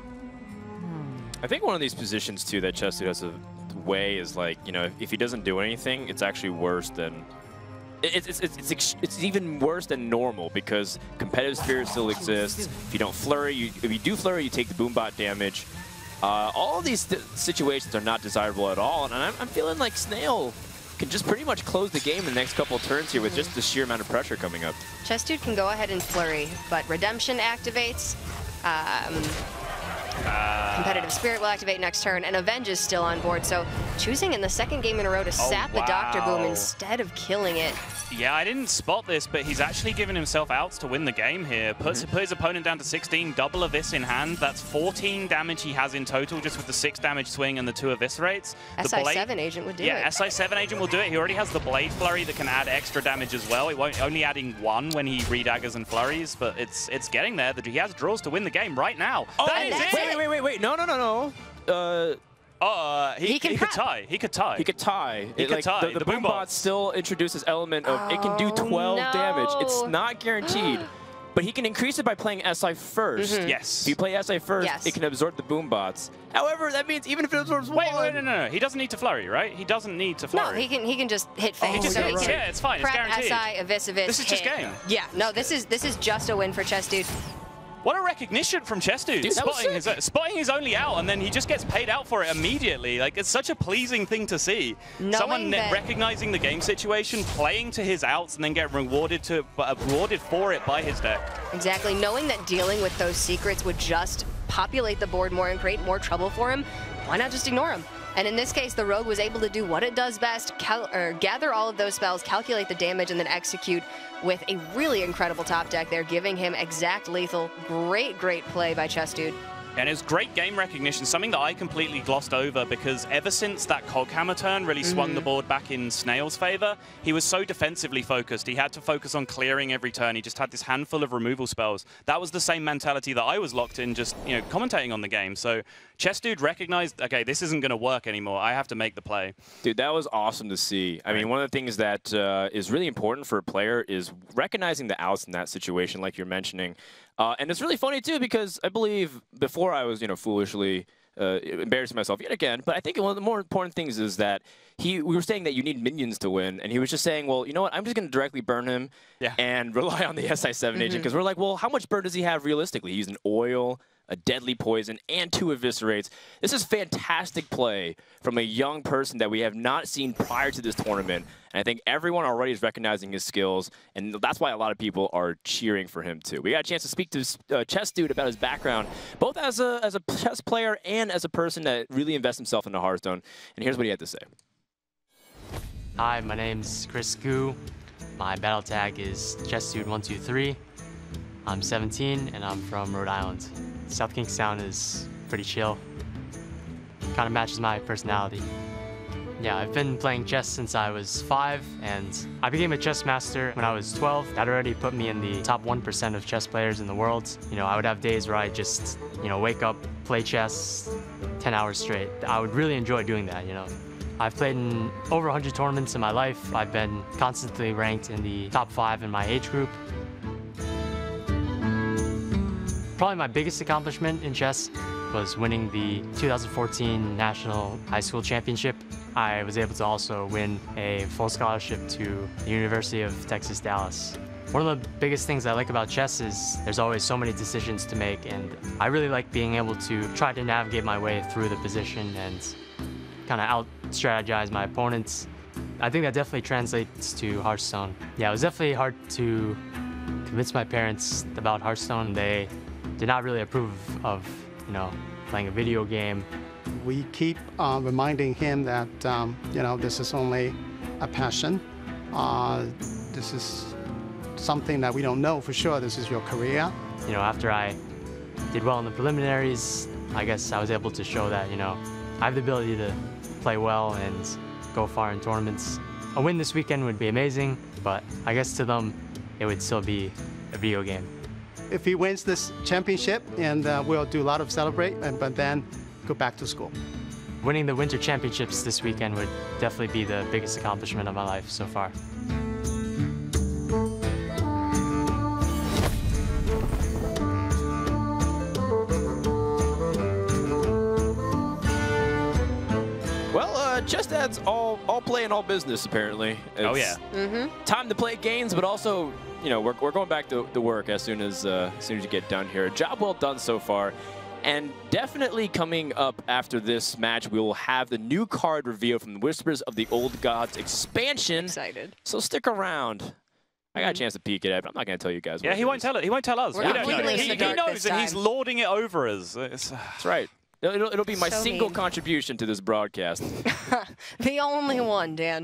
I think one of these positions, too, that Chessdude has a way is like, you know, if he doesn't do anything, it's actually worse than... It's even worse than normal because competitive spirit still exists. If you don't flurry, if you do flurry, you take the Boombot damage. All of these situations are not desirable at all, and I'm feeling like Snail can just pretty much close the game in the next couple of turns here with just the sheer amount of pressure coming up. Chessdude can go ahead and flurry, but Redemption activates. Competitive Spirit will activate next turn, and Avenge is still on board, so choosing in the second game in a row to sap the Dr. Boom instead of killing it. Yeah, I didn't spot this, but he's actually given himself outs to win the game here. Put his opponent down to 16, double Abyss in hand. That's 14 damage he has in total just with the 6 damage swing and the 2 Eviscerates. SI7 agent would do it. Yeah, SI7 agent will do it. He already has the Blade Flurry that can add extra damage as well. It won't only adding 1 when he redaggers and flurries, but it's getting there. He has draws to win the game right now. Oh, that is it! Wait. No. He could tie. He could tie. He could tie. He could tie. The Boombot still introduces element of it can do 12 damage. It's not guaranteed. But he can increase it by playing SI first. Yes. If you play SI first, it can absorb the Boombots. However, that means even if it absorbs one... Wait, no. He doesn't need to flurry, right? He doesn't need to flurry. No, he can just hit face. Yeah, it's fine. It's guaranteed. SI, Abyss, this is just game. Yeah, no, this is just a win for Chessdude. What a recognition from Chessdude, spotting his only out, and then he just gets paid out for it immediately. Like, it's such a pleasing thing to see. Someone recognizing the game situation, playing to his outs, and then get rewarded for it by his deck. Exactly. Knowing that dealing with those secrets would just populate the board more and create more trouble for him, why not just ignore him? And in this case, the Rogue was able to do what it does best, gather all of those spells, calculate the damage, and then execute with a really incredible top deck there, giving him exact lethal. Great play by Chessdude. And it was great game recognition, something that I completely glossed over because ever since that Coghammer turn really swung the board back in Snail's favor, he was so defensively focused. He had to focus on clearing every turn. He just had this handful of removal spells. That was the same mentality that I was locked in just, you know, commentating on the game. So Chessdude recognized, okay, this isn't going to work anymore. I have to make the play. Dude, that was awesome to see. I mean, one of the things that is really important for a player is recognizing the outs in that situation, like you're mentioning. And it's really funny, too, because I believe before I was, you know, foolishly embarrassing myself yet again, but I think one of the more important things is that we were saying that you need minions to win, and he was just saying, well, you know what, I'm just going to directly burn him and rely on the SI7 agent, because we're like, well, how much burn does he have realistically? He's an oil, a deadly poison, and 2 eviscerates. This is fantastic play from a young person that we have not seen prior to this tournament. And I think everyone already is recognizing his skills, and that's why a lot of people are cheering for him too. We got a chance to speak to Chessdude about his background, both as a chess player and as a person that really invests himself into Hearthstone. And here's what he had to say. Hi, my name's Chris Gu. My battle tag is Chessdude123. I'm 17 and I'm from Rhode Island. South Kingstown is pretty chill. Kind of matches my personality. Yeah, I've been playing chess since I was 5, and I became a chess master when I was 12. That already put me in the top 1% of chess players in the world. You know, I would have days where I just, you know, wake up, play chess 10 hours straight. I would really enjoy doing that, you know. I've played in over 100 tournaments in my life. I've been constantly ranked in the top 5 in my age group. Probably my biggest accomplishment in chess was winning the 2014 National High School Championship. I was able to also win a full scholarship to the University of Texas, Dallas. One of the biggest things I like about chess is there's always so many decisions to make, and I really like being able to try to navigate my way through the position and kind of out-strategize my opponents. I think that definitely translates to Hearthstone. Yeah, it was definitely hard to convince my parents about Hearthstone. They did not really approve of, you know, playing a video game. We keep reminding him that, you know, this is only a passion. This is something that we don't know for sure. This is your career. You know, after I did well in the preliminaries, I guess I was able to show that, you know, I have the ability to play well and go far in tournaments. A win this weekend would be amazing, but I guess to them, it would still be a video game. If he wins this championship, and we'll do a lot of celebrate, but then go back to school. Winning the Winter Championships this weekend would definitely be the biggest accomplishment of my life so far. Just that's all play and all business, apparently. Oh, yeah. Time to play games, but also, you know, we're going back to work as soon as you get done here. Job well done so far. And definitely coming up after this match, we will have the new card reveal from the Whispers of the Old Gods expansion. Excited. So stick around. I got a chance to peek at it, but I'm not going to tell you guys. Yeah, he won't tell it. He won't tell us. We're not completely in the dark he knows, this and he's time. lording it over us. That's right. It'll be my So single mean. contribution to this broadcast. The only one, Dan.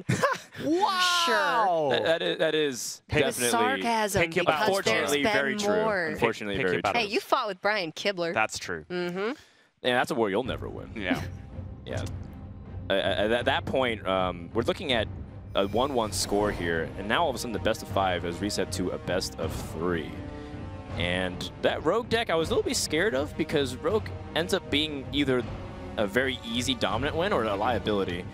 Wow. Sure. That is With definitely sarcasm, pick your because battles, there's unfortunately been very true. more. Unfortunately, Pick very your true. battles. Hey, you fought with Brian Kibler. That's true. Yeah, that's a war you'll never win. Yeah. Yeah. At that point, we're looking at a 1-1 score here, and now all of a sudden the best of 5 has reset to a best of 3. And that Rogue deck I was a little bit scared of, because Rogue ends up being either a very easy dominant win or a liability.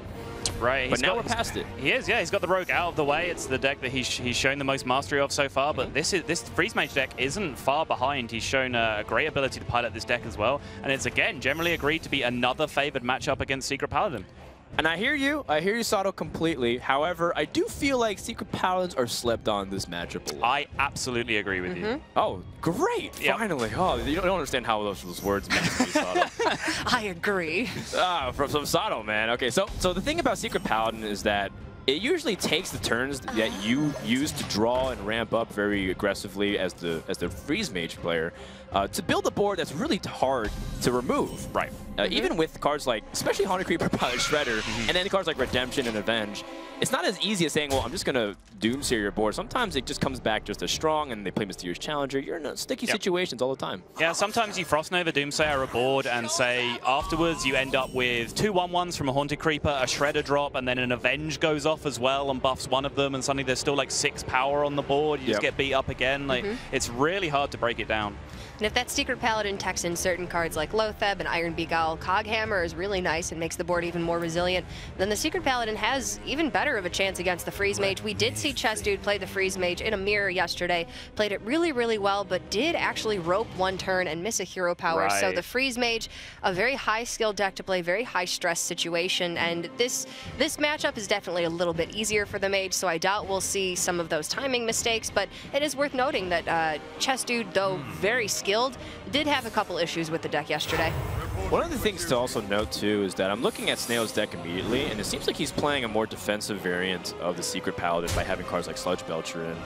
Right. But now we're past it. He is, yeah. He's got the Rogue out of the way. It's the deck that he's shown the most mastery of so far. But this Freeze Mage deck isn't far behind. He's shown a great ability to pilot this deck as well. And it's, again, generally agreed to be another favored matchup against Secret Paladin. And I hear you, Sato, completely. However, I do feel like Secret Paladins are slept on this matchup a lot. I absolutely agree with you. Oh, great! Yep. Finally. Oh, you don't understand how those words mean to me, Sato. I agree. From Sato, man. Okay, so the thing about Secret Paladin is that it usually takes the turns that you use to draw and ramp up very aggressively as the Freeze Mage player to build a board that's really hard to remove. Right. Even with cards like, especially Haunted Creeper, Pilot Shredder, and then cards like Redemption and Avenge, it's not as easy as saying, well, I'm just going to Doomseer your board. Sometimes it just comes back just as strong, and they play Mysterious Challenger. You're in sticky situations all the time. Yeah, sometimes you Frostnova Doomsayer a board, and say afterwards you end up with 2 1/1s from a Haunted Creeper, a Shredder drop, and then an Avenge goes off as well and buffs one of them, and suddenly there's still like 6 power on the board. You just get beat up again. Like it's really hard to break it down. And if that Secret Paladin techs in certain cards like Lotheb and Iron Beguile, Coghammer is really nice and makes the board even more resilient, then the Secret Paladin has even better of a chance against the Freeze Mage. We did see Chess Dude play the Freeze Mage in a mirror yesterday, played it really, really well, but did actually rope one turn and miss a hero power. So the Freeze Mage, a very high skill deck to play, very high stress situation, and this matchup is definitely a little bit easier for the Mage, so I doubt we'll see some of those timing mistakes, but it is worth noting that Chess Dude, though very skilled, did have a couple issues with the deck yesterday. One of the things to also note, too, is that I'm looking at Snail's deck immediately, and it seems like he's playing a more defensive variant of the Secret Paladin by having cards like Sludge Belcher in.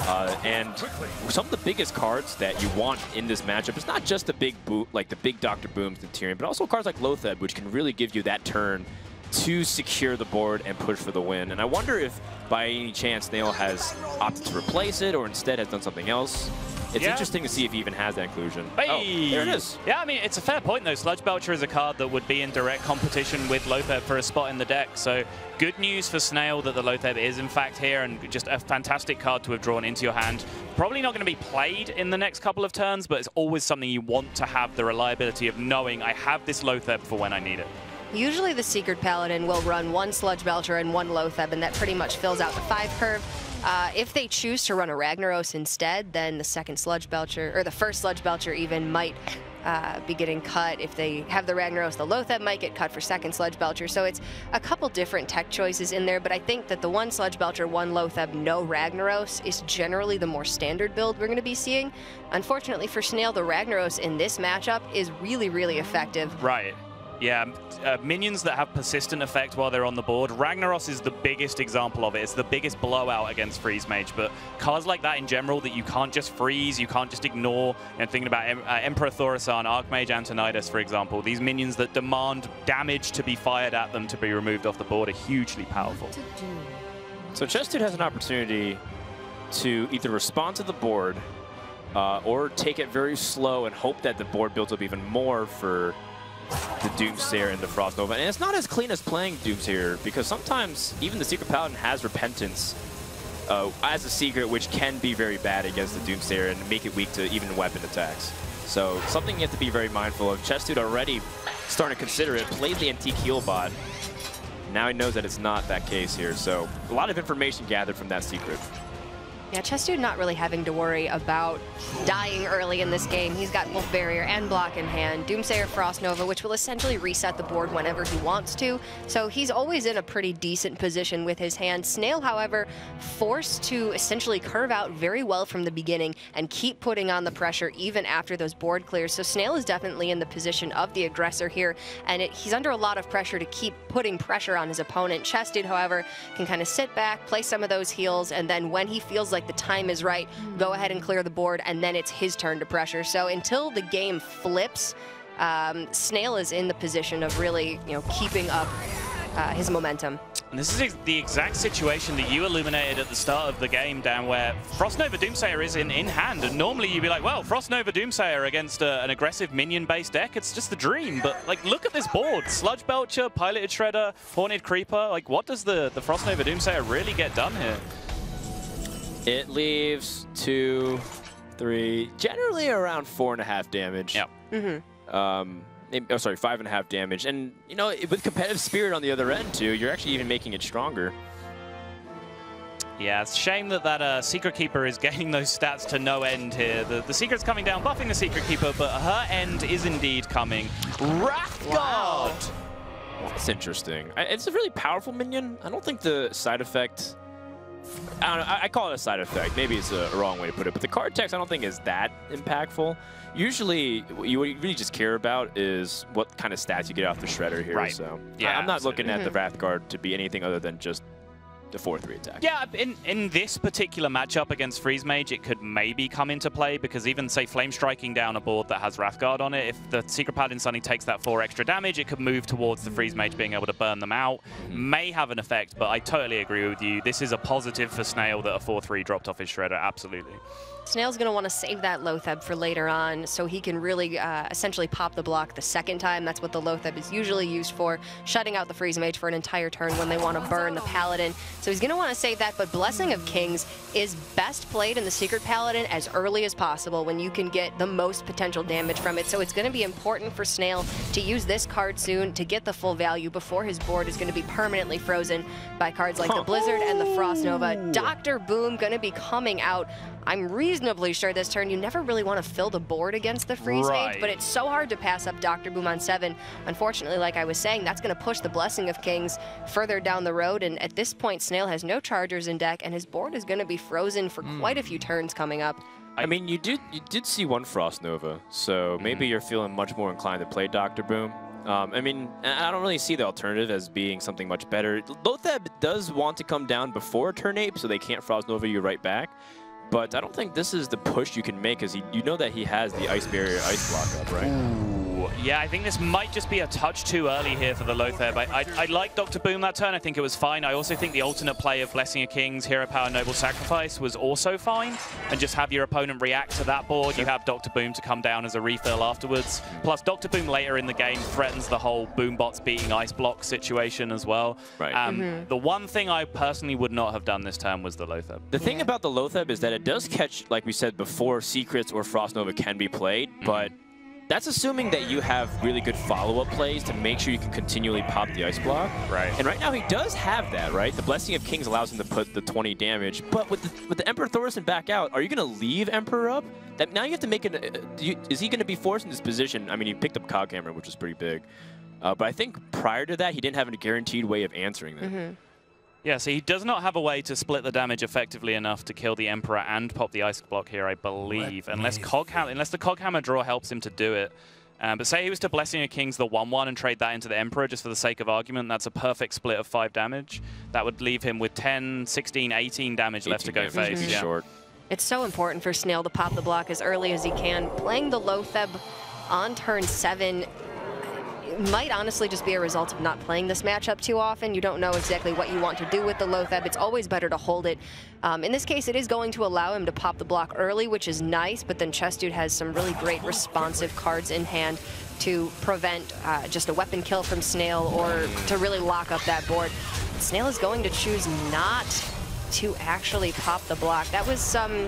And some of the biggest cards that you want in this matchup is not just the big the big Dr. Booms and Tyrion, but also cards like Lotheb, which can really give you that turn to secure the board and push for the win. And I wonder if, by any chance, Snail has opted to replace it or instead has done something else. It's interesting to see if he even has that inclusion. Hey. Oh, there it is. Yeah, I mean, it's a fair point, though. Sludge Belcher is a card that would be in direct competition with Lotheb for a spot in the deck. So good news for Snail that the Lotheb is, in fact, here, and just a fantastic card to have drawn into your hand. Probably not going to be played in the next couple of turns, but it's always something you want to have the reliability of knowing I have this Lotheb for when I need it. Usually the Secret Paladin will run one Sludge Belcher and one Lotheb, and that pretty much fills out the 5 curve. If they choose to run a Ragnaros instead, then the second Sludge Belcher, or the first Sludge Belcher even, might be getting cut. If they have the Ragnaros, the Loatheb might get cut for second Sludge Belcher. So it's a couple different tech choices in there, but I think that the one Sludge Belcher, one Loatheb, no Ragnaros is generally the more standard build we're going to be seeing. Unfortunately for Snail, the Ragnaros in this matchup is really, really effective. Right. Yeah, minions that have persistent effect while they're on the board. Ragnaros is the biggest example of it. It's the biggest blowout against Freeze Mage, but cards like that in general that you can't just freeze, you can't just ignore, and thinking about Emperor Thaurissan, Archmage Antonidas, for example, these minions that demand damage to be fired at them to be removed off the board are hugely powerful. So Chessdude has an opportunity to either respond to the board or take it very slow and hope that the board builds up even more for the Doomsayer and the Frost Nova. And it's not as clean as playing Doomsayer, because sometimes even the Secret Paladin has Repentance as a secret, which can be very bad against the Doomsayer and make it weak to even weapon attacks. So something you have to be very mindful of. Chessdude already starting to consider it, played the Antique Heal bot. Now he knows that it's not that case here. So a lot of information gathered from that secret. Yeah, Chessdude not really having to worry about dying early in this game. He's got both Barrier and Block in hand. Doomsayer, Frost Nova, which will essentially reset the board whenever he wants to. So he's always in a pretty decent position with his hand. Snail, however, forced to essentially curve out very well from the beginning and keep putting on the pressure even after those board clears. So Snail is definitely in the position of the aggressor here, and he's under a lot of pressure to keep putting pressure on his opponent. Chessdude, however, can kind of sit back, play some of those heals, and then when he feels like the time is right, go ahead and clear the board, and then it's his turn to pressure. So until the game flips, Snail is in the position of really, keeping up his momentum. And this is the exact situation that you illuminated at the start of the game, Dan, where Frost Nova Doomsayer is in hand, and normally you'd be like, well, Frost Nova Doomsayer against an aggressive minion-based deck, it's just the dream. But like, look at this board: Sludge Belcher, Piloted Shredder, Horned Creeper. Like, what does the Frost Nova Doomsayer really get done here? It leaves 2, 3, generally around 4.5 damage. Yep. Oh, sorry, 5.5 damage. And, with Competitive Spirit on the other end, too, you're actually even making it stronger. Yeah, it's a shame that Secret Keeper is getting those stats to no end here. The Secret's coming down, buffing the Secret Keeper, but her end is indeed coming. Wrathguard! Wow. That's interesting. It's a really powerful minion. I don't think the side effect... I don't know, I call it a side effect. Maybe it's a wrong way to put it, but the card text I don't think is that impactful. Usually, what you really just care about is what kind of stats you get off the Shredder here. Right. So yeah, I'm not looking at the Wrathguard to be anything other than just the 4-3 attack. Yeah, in this particular matchup against Freeze Mage, it could maybe come into play, because even, say, Flame Striking down a board that has Wrathguard on it, if the Secret Paladin suddenly takes that 4 extra damage, it could move towards the Freeze Mage being able to burn them out. May have an effect, but I totally agree with you. This is a positive for Snail that a 4-3 dropped off his Shredder, absolutely. Snail's going to want to save that Loatheb for later on so he can really essentially pop the block the second time. That's what the Loatheb is usually used for, shutting out the Freeze Mage for an entire turn when they want to burn the Paladin. So he's going to want to save that, but Blessing of Kings is best played in the Secret Paladin as early as possible when you can get the most potential damage from it. So it's going to be important for Snail to use this card soon to get the full value before his board is going to be permanently frozen by cards like the Blizzard and the Frost Nova. Dr. Boom going to be coming out. I'm reasonably sure this turn you never really want to fill the board against the Freeze Mage, but it's so hard to pass up Dr. Boom on 7. Unfortunately, like I was saying, that's going to push the Blessing of Kings further down the road, and at this point, Snail has no Chargers in deck, and his board is going to be frozen for quite a few turns coming up. I mean, you did see one Frost Nova, so maybe you're feeling much more inclined to play Dr. Boom. I mean, I don't really see the alternative as being something much better. Loatheb does want to come down before turn 8, so they can't Frost Nova you right back. But I don't think this is the push you can make, as you know that he has the Ice Barrier, Ice Block up, right? Ooh. Yeah, I think this might just be a touch too early here for the Loatheb. I like Dr. Boom that turn. I think it was fine. I also think the alternate play of Blessing of Kings, Hero Power, Noble Sacrifice was also fine. And just have your opponent react to that board. You have Dr. Boom to come down as a refill afterwards. Plus, Dr. Boom later in the game threatens the whole Boom bots beating Ice Block situation as well. Right. The one thing I personally would not have done this turn was the Loatheb. The thing about the Loatheb is that it does catch, like we said before, secrets or Frost Nova can be played, but that's assuming that you have really good follow-up plays to make sure you can continually pop the Ice Block. Right. And right now he does have that, right? The Blessing of Kings allows him to put the 20 damage, but with the Emperor Thaurissan back out, are you going to leave Emperor up? That now you have to make it. Is he going to be forced in this position? I mean, he picked up Coghammer, which is pretty big. But I think prior to that, he didn't have a guaranteed way of answering that. Yeah, so he does not have a way to split the damage effectively enough to kill the Emperor and pop the Ice Block here, I believe, unless the Coghammer draw helps him to do it. But say he was to Blessing of Kings the 1-1 and trade that into the Emperor just for the sake of argument, that's a perfect split of 5 damage. That would leave him with 10, 16, 18 damage left to go face. Yeah. Short. It's so important for Snail to pop the block as early as he can. Playing the Loatheb on turn 7 might honestly just be a result of not playing this matchup too often. You don't know exactly what you want to do with the Loatheb. It's always better to hold it. In this case, it is going to allow him to pop the block early, which is nice, but then Chessdude has some really great responsive cards in hand to prevent just a weapon kill from Snail or to really lock up that board. Snail is going to choose not to actually pop the block. That was some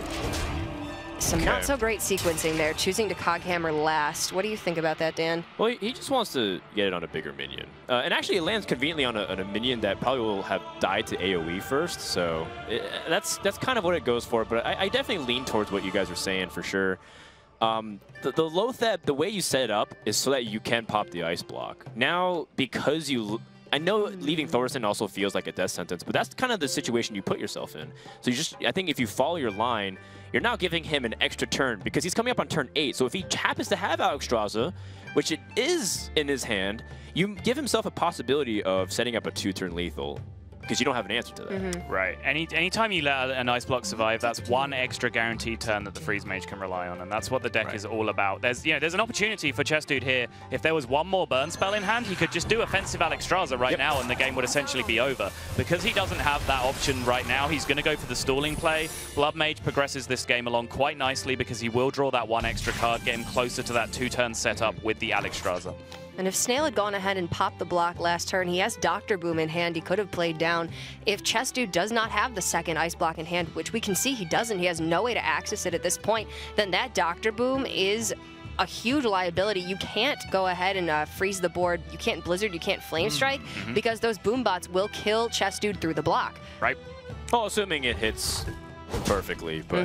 not so great sequencing there, choosing to Coghammer last. What do you think about that, Dan? Well, he just wants to get it on a bigger minion. And actually, it lands conveniently on a minion that probably will have died to AoE first. So that's kind of what it goes for. But I definitely lean towards what you guys are saying for sure. The Loatheb, the way you set it up is so that you can pop the Ice Block. Now, because you... I know leaving Thaurissan also feels like a death sentence, but that's kind of the situation you put yourself in. So I think if you follow your line, you're now giving him an extra turn because he's coming up on turn 8. So if he happens to have Alexstrasza, which it is in his hand, you give himself a possibility of setting up a 2-turn lethal because you don't have an answer to that. Right. Anytime you let an Ice Block survive, that's one extra guaranteed turn that the Freeze Mage can rely on, and that's what the deck is all about. There's an opportunity for Chessdude here. If there was one more burn spell in hand, he could just do offensive Alexstrasza right now, and the game would essentially be over. Because he doesn't have that option right now, he's going to go for the stalling play. Blood Mage progresses this game along quite nicely because he will draw that one extra card, get him closer to that 2-turn setup with the Alexstrasza. And if Snail had gone ahead and popped the block last turn, he has Dr. Boom in hand. He could have played down. If Chessdude does not have the second Ice Block in hand, which we can see he doesn't, he has no way to access it at this point, then that Dr. Boom is a huge liability. You can't go ahead and freeze the board. You can't Blizzard, you can't Flame Strike, because those Boom Bots will kill Chessdude through the block. Right. Well, assuming it hits perfectly, but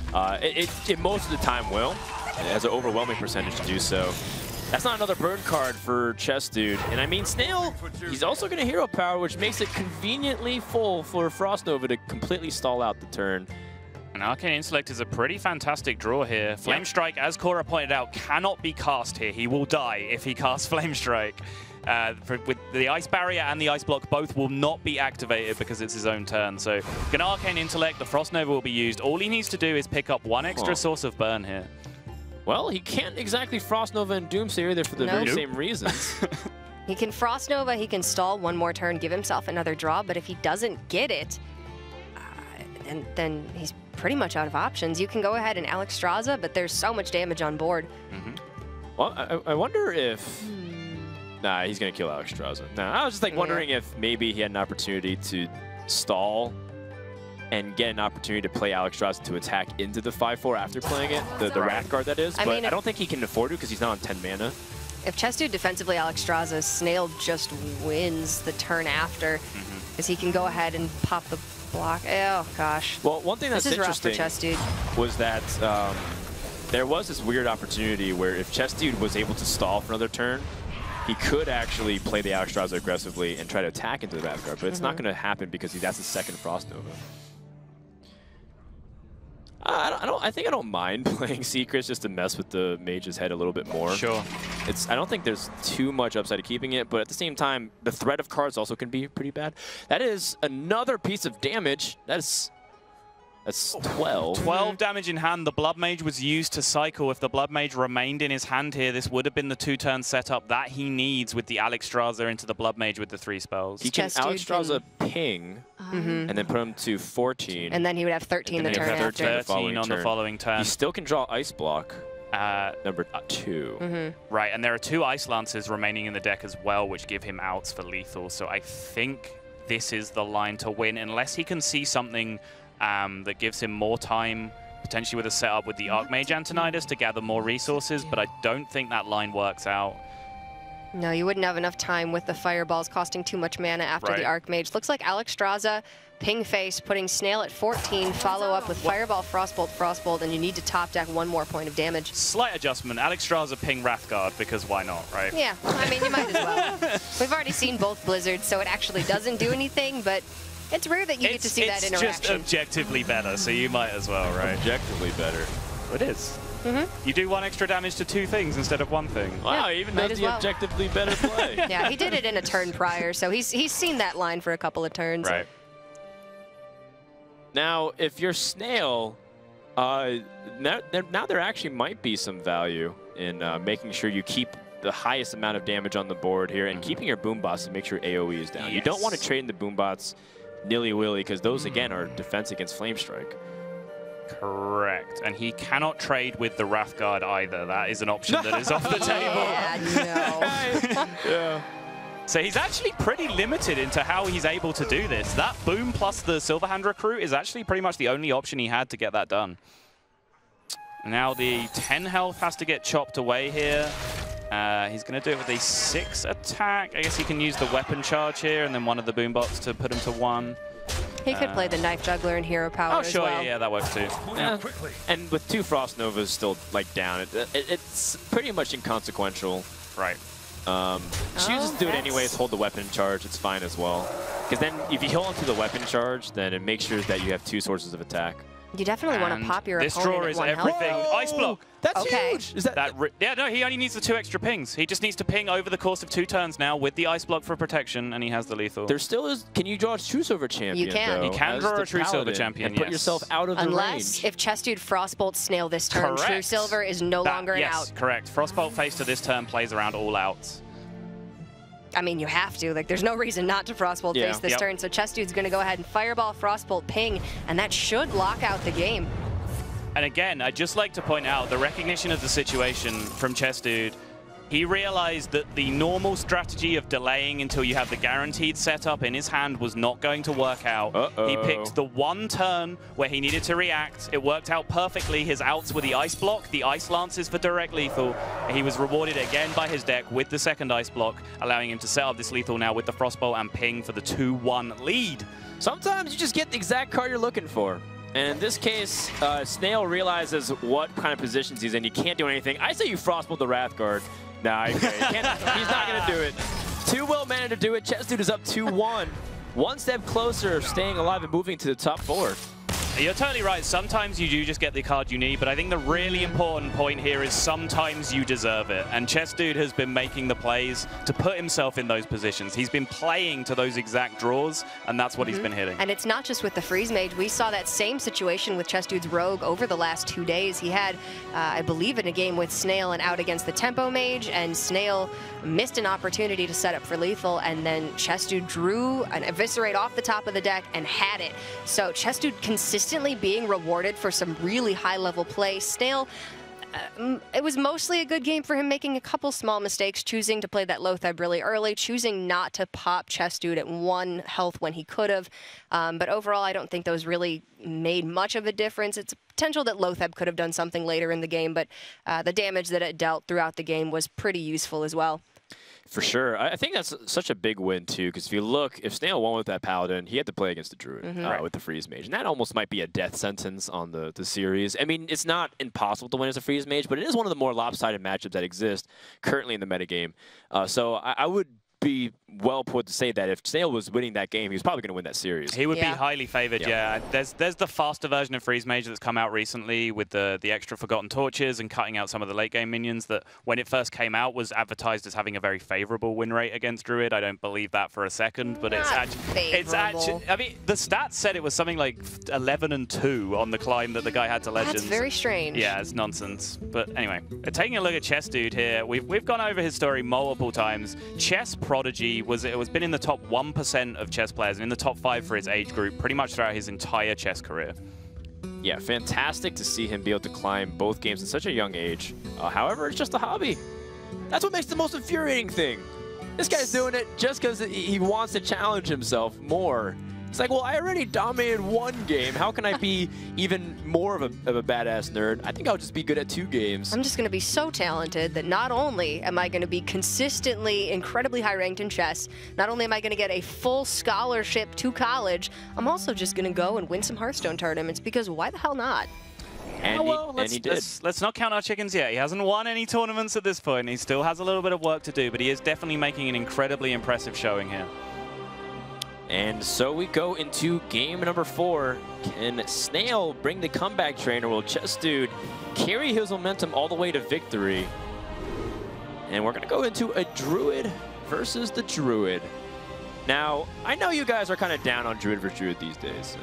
it most of the time will. It has an overwhelming percentage to do so. That's not another burn card for Chessdude. And I mean, Snail, he's also going to Hero Power, which makes it conveniently full for Frost Nova to completely stall out the turn. And Arcane Intellect is a pretty fantastic draw here. Flame Strike, as Cora pointed out, cannot be cast here. He will die if he casts Flame Strike. With the Ice Barrier and the Ice Block, both will not be activated because it's his own turn. So, going to Arcane Intellect, the Frost Nova will be used. All he needs to do is pick up one extra source of burn here. Well, he can't exactly Frost Nova and Doomsayer either for the very same reasons. He can Frost Nova, he can stall one more turn, give himself another draw, but if he doesn't get it, then he's pretty much out of options. You can go ahead and Alexstrasza, but there's so much damage on board. Well, I wonder if... Nah, he's going to kill Alexstrasza. Nah, I was just like wondering if maybe he had an opportunity to stall and get an opportunity to play Alexstrasza to attack into the 5-4 after playing it, the Wrath Guard that is, but I don't think he can afford to because he's not on 10 mana. If Chessdude defensively Alexstrasza, Snail just wins the turn after, because he can go ahead and pop the block. Oh, gosh. Well, one thing that's interesting was that there was this weird opportunity where if Chessdude was able to stall for another turn, he could actually play the Alexstrasza aggressively and try to attack into the Wrath Guard, but it's not going to happen because that's his second Frost Nova. I think I don't mind playing Secrets just to mess with the Mage's head a little bit more. Sure. I don't think there's too much upside to keeping it, but at the same time, the threat of cards also can be pretty bad. That is another piece of damage. That's 12. 12 damage in hand. The Blood Mage was used to cycle. If the Blood Mage remained in his hand here, this would have been the 2-turn setup that he needs with the Alexstrasza into the Blood Mage with the 3 spells. He can Alexstrasza ping and then put him to 14. And then he would have 13 the turn after. 13 on the following turn. He still can draw Ice Block. Number 2. Right, and there are 2 Ice Lances remaining in the deck as well, which give him outs for lethal. So I think this is the line to win, unless he can see something that gives him more time potentially with a setup with the Archmage Antonidas to gather more resources, but I don't think that line works out. No, you wouldn't have enough time with the fireballs costing too much mana after the Archmage. Looks like Alexstrasza, Ping Face, putting Snail at 14, follow up with Fireball, Frostbolt, Frostbolt, and you need to top deck 1 more point of damage. Slight adjustment. Alexstrasza ping Wrathguard, because why not, right? Yeah, I mean, you might as well. We've already seen both Blizzards, so it actually doesn't do anything, but it's rare that you get to see that interaction. It's just objectively better, so you might as well, right? Objectively better. It is. You do 1 extra damage to 2 things instead of 1 thing. Wow, even does the objectively better play. Yeah, he did it in a turn prior, so he's seen that line for a couple of turns. Right. Now, if you're Snail, now there actually might be some value in making sure you keep the highest amount of damage on the board here and keeping your Boombots to make sure AoE is down. You don't want to trade in the Boombots nilly-willy because those, again, are defense against Flame Strike. Correct. And he cannot trade with the Wrathguard either. That is an option that is off the table. Yeah, no. Yeah. So he's actually pretty limited into how he's able to do this. That Boom plus the Silverhand Recruit is actually pretty much the only option he had to get that done. Now the 10 health has to get chopped away here. He's going to do it with a 6 attack. I guess he can use the weapon charge here and then one of the Boombots to put him to 1. He could play the Knife Juggler and Hero Power as well. Yeah, that works too. Yeah. And with 2 Frost Novas still like down, it's pretty much inconsequential. Right. Chooses to do it anyways, hold the weapon charge, it's fine as well. Because then if you hold onto the weapon charge, then it makes sure that you have 2 sources of attack. You definitely want to pop your opponent This draw is everything. Ice Block! That's huge! Is that yeah, no, he only needs the 2 extra pings. He just needs to ping over the course of 2 turns now with the Ice Block for protection, and he has the lethal. There still is... Can you draw a True Silver Champion, You can. though, You can draw a True Silver Champion, and put yourself out of the range. Unless if Chesstude Frostbolt Snail this turn, True Silver is no longer an out. Yes, correct. Frostbolt face to this turn plays around all outs. I mean, you have to. Like, there's no reason not to Frostbolt face this turn, so Chesstude's going to go ahead and Fireball, Frostbolt, Ping, and that should lock out the game. And again, I'd just like to point out the recognition of the situation from Chesstude. He realized that the normal strategy of delaying until you have the guaranteed setup in his hand was not going to work out. He picked the 1 turn where he needed to react. It worked out perfectly. His outs were the Ice Block, the Ice Lances for direct lethal. He was rewarded again by his deck with the 2nd Ice Block, allowing him to set up this lethal now with the Frostbolt and Ping for the 2-1 lead. Sometimes you just get the exact card you're looking for. And in this case, Snail realizes what kind of positions he's in. He can't do anything. I say you Frostbolt the Wrathguard. Nah, he's not going to do it. Too well managed to do it. Chesstude is up 2-1. 1 step closer, staying alive and moving to the top 4. You're totally right. Sometimes you do just get the card you need, but I think the really important point here is sometimes you deserve it. And Chesstude has been making the plays to put himself in those positions. He's been playing to those exact draws, and that's what he's been hitting. And it's not just with the Freeze Mage. We saw that same situation with Chesstude's Rogue over the last 2 days. He had, I believe, in a game with Snail and out against the Tempo Mage, and Snail missed an opportunity to set up for lethal, and then Chesstude drew an Eviscerate off the top of the deck and had it. So Chesstude consistently being rewarded for some really high-level play. Snail, it was mostly a good game for him, making a couple small mistakes, choosing to play that Loatheb really early, choosing not to pop Chesstude at 1 health when he could have. But overall, I don't think those really made much of a difference. It's potential that Loatheb could have done something later in the game, but the damage that it dealt throughout the game was pretty useful as well. For sure. I think that's such a big win, too, because if you look, if Snail won with that Paladin, he had to play against the Druid with the Freeze Mage. And that almost might be a death sentence on the series. I mean, it's not impossible to win as a Freeze Mage, but it is one of the more lopsided matchups that exist currently in the metagame. So I would be well put to say that if Snail was winning that game, he was probably going to win that series. He would be highly favored, yeah. There's the faster version of Freeze Mage that's come out recently with the extra Forgotten Torches and cutting out some of the late game minions that when it first came out was advertised as having a very favorable win rate against Druid. I don't believe that for a second, but it's actually, I mean, the stats said it was something like 11-2 on the climb that the guy had to Legends. That's very strange. Yeah, it's nonsense. But anyway, taking a look at Chesstude here, we've gone over his story multiple times. Chess Prodigy was been in the top 1% of chess players and in the top 5 for his age group pretty much throughout his entire chess career. Yeah, fantastic to see him be able to climb both games at such a young age. However, it's just a hobby. That's what makes the most infuriating thing. This guy's doing it just because he wants to challenge himself more It's like, well, I already dominated one game. How can I be even more of a badass nerd? I think I'll just be good at 2 games. I'm just going to be so talented that not only am I going to be consistently incredibly high ranked in chess, not only am I going to get a full scholarship to college, I'm also just going to go and win some Hearthstone tournaments, because why the hell not? And, he did. Let's not count our chickens yet. He hasn't won any tournaments at this point. He still has a little bit of work to do, but he is definitely making an incredibly impressive showing here. And so we go into game number 4. Can Snail bring the comeback train, or will Chessdude carry his momentum all the way to victory? And we're going to go into a Druid versus the Druid. Now, I know you guys are kind of down on Druid versus Druid these days.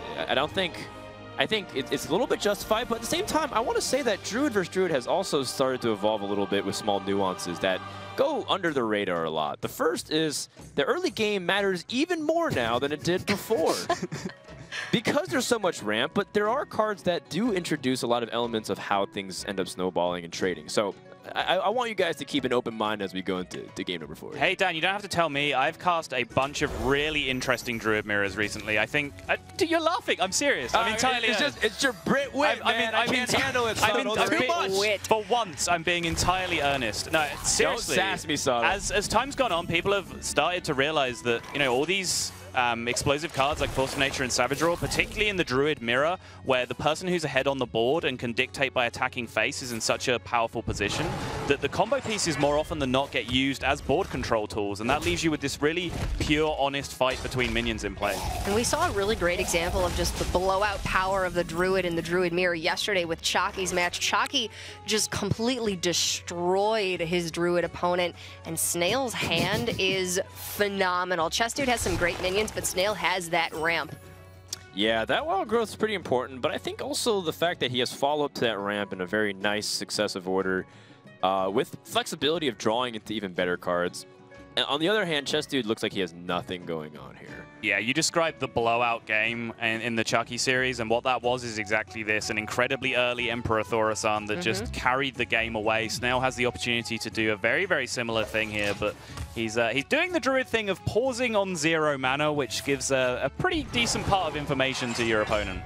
I think it's a little bit justified, but at the same time, I want to say that Druid versus Druid has also started to evolve a little bit with small nuances that go under the radar a lot. The first is the early game matters even more now than it did before. Because there's so much ramp, but there are cards that do introduce a lot of elements of how things end up snowballing and trading. So I want you guys to keep an open mind as we go into game number 4. Hey, Dan, you don't have to tell me. I've cast a bunch of really interesting Druid mirrors recently. I think... you're laughing. I'm serious. I'm entirely... It's your Brit wit, man. I can't handle it, Subtle. Too much. For once, I'm being entirely earnest. No, seriously. Don't sass me, Subtle. As time's gone on, people have started to realize that, you know, all these... explosive cards like Force of Nature and Savage Roar, particularly in the Druid mirror, where the person who's ahead on the board and can dictate by attacking face is in such a powerful position that the combo pieces more often than not get used as board control tools, and that leaves you with this really pure, honest fight between minions in play. And we saw a really great example of just the blowout power of the Druid in the Druid mirror yesterday with Chalky's match. Chalky just completely destroyed his Druid opponent, and Snail's hand is phenomenal. Chessdude has some great minions, but Snail has that ramp. Yeah, that wild growth is pretty important, but I think also the fact that he has follow-up to that ramp in a very nice, successive order with flexibility of drawing into even better cards. And on the other hand, Chessdude looks like he has nothing going on here. Yeah, you described the blowout game in the Chucky series, and what that was is exactly this, an incredibly early Emperor Thaurissan that just carried the game away. Snail has the opportunity to do a very, very similar thing here, but he's doing the Druid thing of pausing on 0 mana, which gives a pretty decent part of information to your opponent.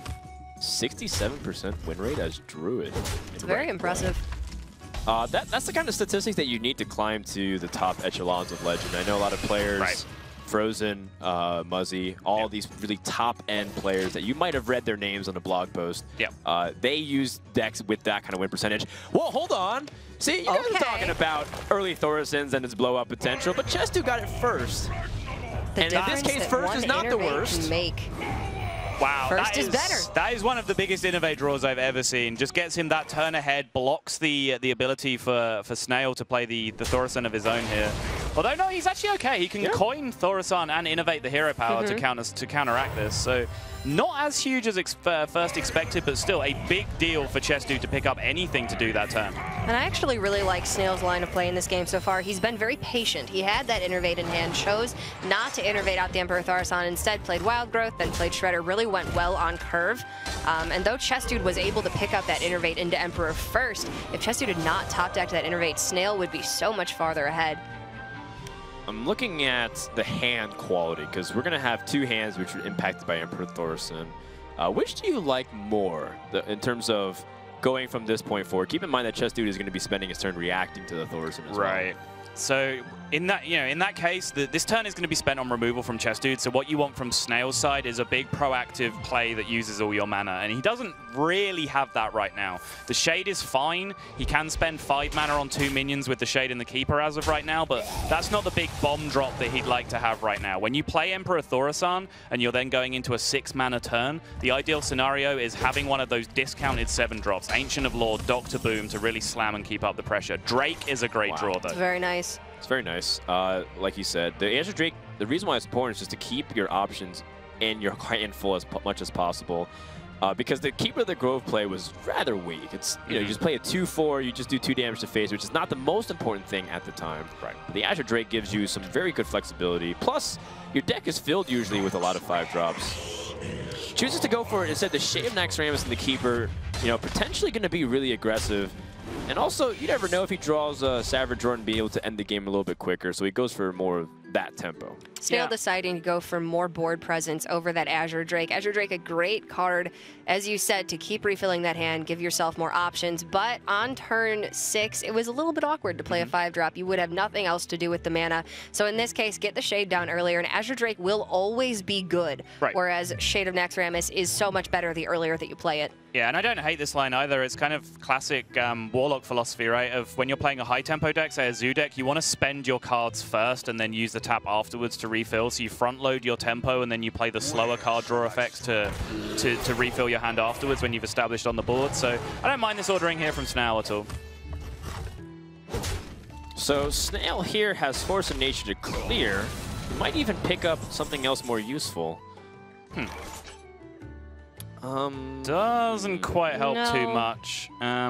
67% win rate as Druid. It's very impressive. That's the kind of statistics that you need to climb to the top echelons of Legend. I know a lot of players, Frozen, Muzzy, all these really top-end players that you might have read their names on a blog post. They use decks with that kind of win percentage. Well, hold on. See, you guys are talking about early Thorisans and its blow-up potential, but Chessdude got it first. And in this case, first is not the worst. Wow, First is better. That is one of the biggest Innovate draws I've ever seen. Just gets him that turn ahead, blocks the ability for Snail to play the Thaurissan of his own here. Although, no, he's actually okay. He can coin Thaurissan and Innovate the hero power to counteract this. So not as huge as first expected, but still a big deal for Chessdude to pick up anything to do that turn. And I actually really like Snail's line of play in this game so far. He's been very patient. He had that Innervate in hand, chose not to Innervate out the Emperor Thaurissan, instead played Wild Growth, then played Shredder, really went well on curve. And though Chessdude was able to pick up that Innervate into Emperor first, if Chessdude had not top decked that Innervate, Snail would be so much farther ahead. I'm looking at the hand quality, because we're going to have 2 hands which are impacted by Emperor Thaurissan. Which do you like more in terms of going from this point forward? Keep in mind that Chessdude is going to be spending his turn reacting to the Thaurissan as well. So in that case, this turn is going to be spent on removal from Chessdude. So what you want from Snail's side is a big proactive play that uses all your mana, and he doesn't really have that right now. The Shade is fine. He can spend 5 mana on 2 minions with the Shade and the Keeper as of right now, but that's not the big bomb drop that he'd like to have right now. When you play Emperor Thaurissan and you're then going into a 6 mana turn, the ideal scenario is having one of those discounted 7 drops, Ancient of Lore, Dr. Boom, to really slam and keep up the pressure. Drake is a great draw, though. It's very nice. It's very nice. Like you said, the Azure Drake, the reason why it's important is just to keep your options in your hand full as much as possible. Because the Keeper of the Grove play was rather weak. It's you just play a 2/4, you just do 2 damage to face, which is not the most important thing at the time. The Azure Drake gives you some very good flexibility. Plus, your deck is filled usually with a lot of 5 drops. Chooses to go for it instead. The Shade of Naxxramas and the Keeper, potentially going to be really aggressive. And also, you never know if he draws Savage Roar and be able to end the game a little bit quicker. So he goes for more that tempo. Snail deciding to go for more board presence over that Azure Drake. Azure Drake, a great card, as you said, to keep refilling that hand, give yourself more options. But on turn 6, it was a little bit awkward to play a 5-drop. You would have nothing else to do with the mana. So in this case, get the Shade down earlier, and Azure Drake will always be good. Right. Whereas Shade of Naxxramas is so much better the earlier that you play it. Yeah, and I don't hate this line either. It's kind of classic Warlock philosophy, right? Of when you're playing a high-tempo deck, say a Zoo deck, you want to spend your cards first and then use the tap afterwards to refill. So you front-load your tempo and then you play the slower card draw effects to refill your hand afterwards when you've established on the board. So I don't mind this ordering here from Snail at all. So Snail here has Force of Nature to clear. He might even pick up something else more useful. Doesn't quite help too much.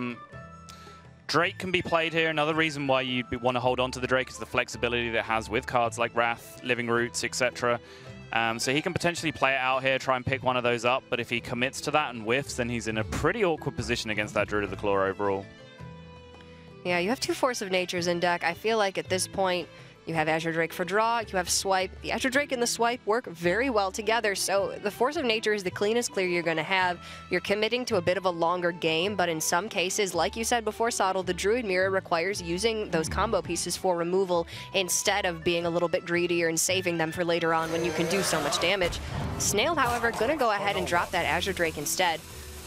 Drake can be played here. Another reason why you want to hold on to the Drake is the flexibility that it has with cards like Wrath, Living Roots, etc. So he can potentially play it out here, try and pick one of those up, but if he commits to that and whiffs, then he's in a pretty awkward position against that Druid of the Claw overall. Yeah, you have 2 Force of Natures in deck. I feel like at this point, you have Azure Drake for draw, you have Swipe. The Azure Drake and the Swipe work very well together, so the Force of Nature is the cleanest clear you're going to have. You're committing to a bit of a longer game, but in some cases, like you said before, Sottle, the Druid Mirror requires using those combo pieces for removal instead of being a little bit greedier and saving them for later on when you can do so much damage. Snail, however, going to go ahead and drop that Azure Drake instead.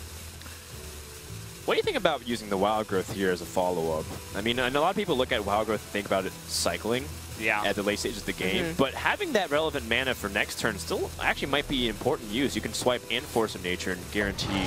What do you think about using the Wild Growth here as a follow-up? I mean, I know a lot of people look at Wild Growth and think about it cycling at the late stages of the game, but having that relevant mana for next turn still actually might be important use. You can swipe and Force of Nature and guarantee,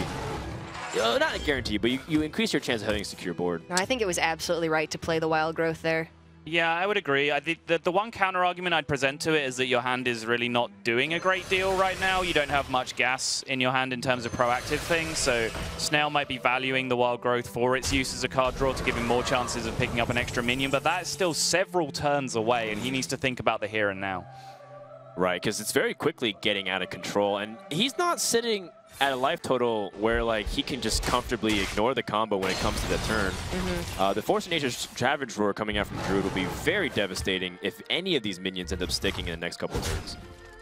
not guarantee, but you increase your chance of having a secure board. No, I think it was absolutely right to play the Wild Growth there. Yeah, I would agree. I think the one counter argument I'd present to it is that your hand is really not doing a great deal right now. You don't have much gas in your hand in terms of proactive things, so Snail might be valuing the Wild Growth for its use as a card draw to give him more chances of picking up an extra minion, but that is still several turns away, and he needs to think about the here and now. Right, because it's very quickly getting out of control, and he's not sitting at a life total where like he can just comfortably ignore the combo when it comes to the turn. The Force of Nature's Savage Roar coming out from Druid will be very devastating if any of these minions end up sticking in the next couple of turns.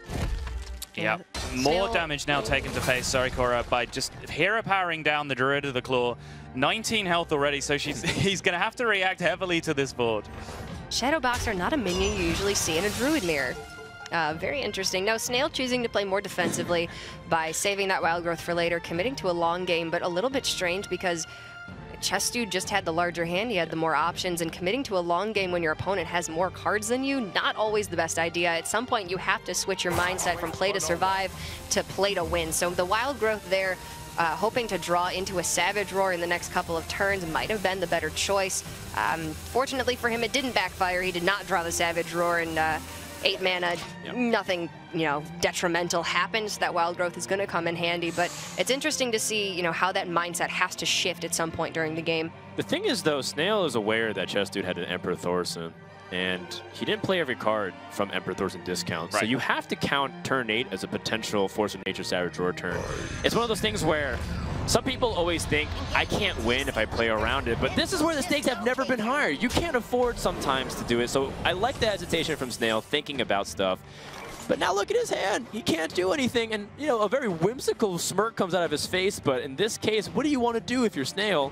Yeah, more damage now taken to face Sorikora by just hero powering down the Druid of the Claw. 19 health already, so he's going to have to react heavily to this board. Shadow Boxer, not a minion you usually see in a Druid Mirror. Very interesting. Now, Snail choosing to play more defensively by saving that Wild Growth for later, committing to a long game, but a little bit strange because Chess Dude just had the larger hand, he had the more options, and committing to a long game when your opponent has more cards than you, not always the best idea. At some point, you have to switch your mindset from play to survive to play to win. So the Wild Growth there, hoping to draw into a Savage Roar in the next couple of turns might have been the better choice. Fortunately for him, it didn't backfire. He did not draw the Savage Roar, and 8 mana, nothing, detrimental happens. That Wild Growth is going to come in handy, but it's interesting to see, how that mindset has to shift at some point during the game. The thing is, though, Snail is aware that Chess Dude had an Emperor Thaurissan, and he didn't play every card from Emperor Thaurissan discount. Right. So you have to count turn 8 as a potential Force of Nature Savage Roar turn. It's one of those things where some people always think, I can't win if I play around it, but this is where the stakes have never been higher. You can't afford sometimes to do it. So I like the hesitation from Snail, thinking about stuff. But now look at his hand. He can't do anything. And, a very whimsical smirk comes out of his face. But in this case, what do you want to do if you're Snail?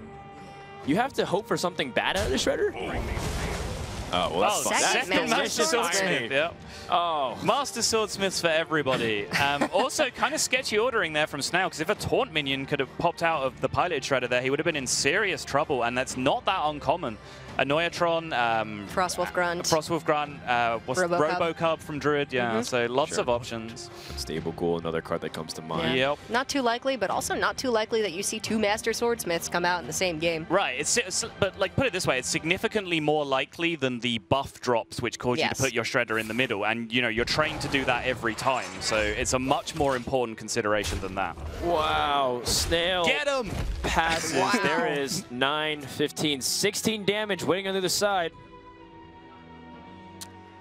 You have to hope for something bad out of the Shredder? Oh, well, that's fun. Second Master Swordsmith. Yep. Oh. Master Swordsmiths for everybody. Also, kind of sketchy ordering there from Snail, because if a Taunt minion could have popped out of the Pilot Shredder there, he would have been in serious trouble, and that's not that uncommon. Annoyatron, Frostwolf Grunt. Frostwolf Grunt, Robocub from Druid, so lots of options. Stable Ghoul, another card that comes to mind. Yep. Not too likely, but also not too likely that you see 2 Master Swordsmiths come out in the same game. Right, but like, put it this way, it's significantly more likely than the buff drops, which cause you to put your Shredder in the middle, and you're trained to do that every time, so it's a much more important consideration than that. Wow, Snail Get him! passes. Wow. There is 9, 15, 16 damage waiting on the other side.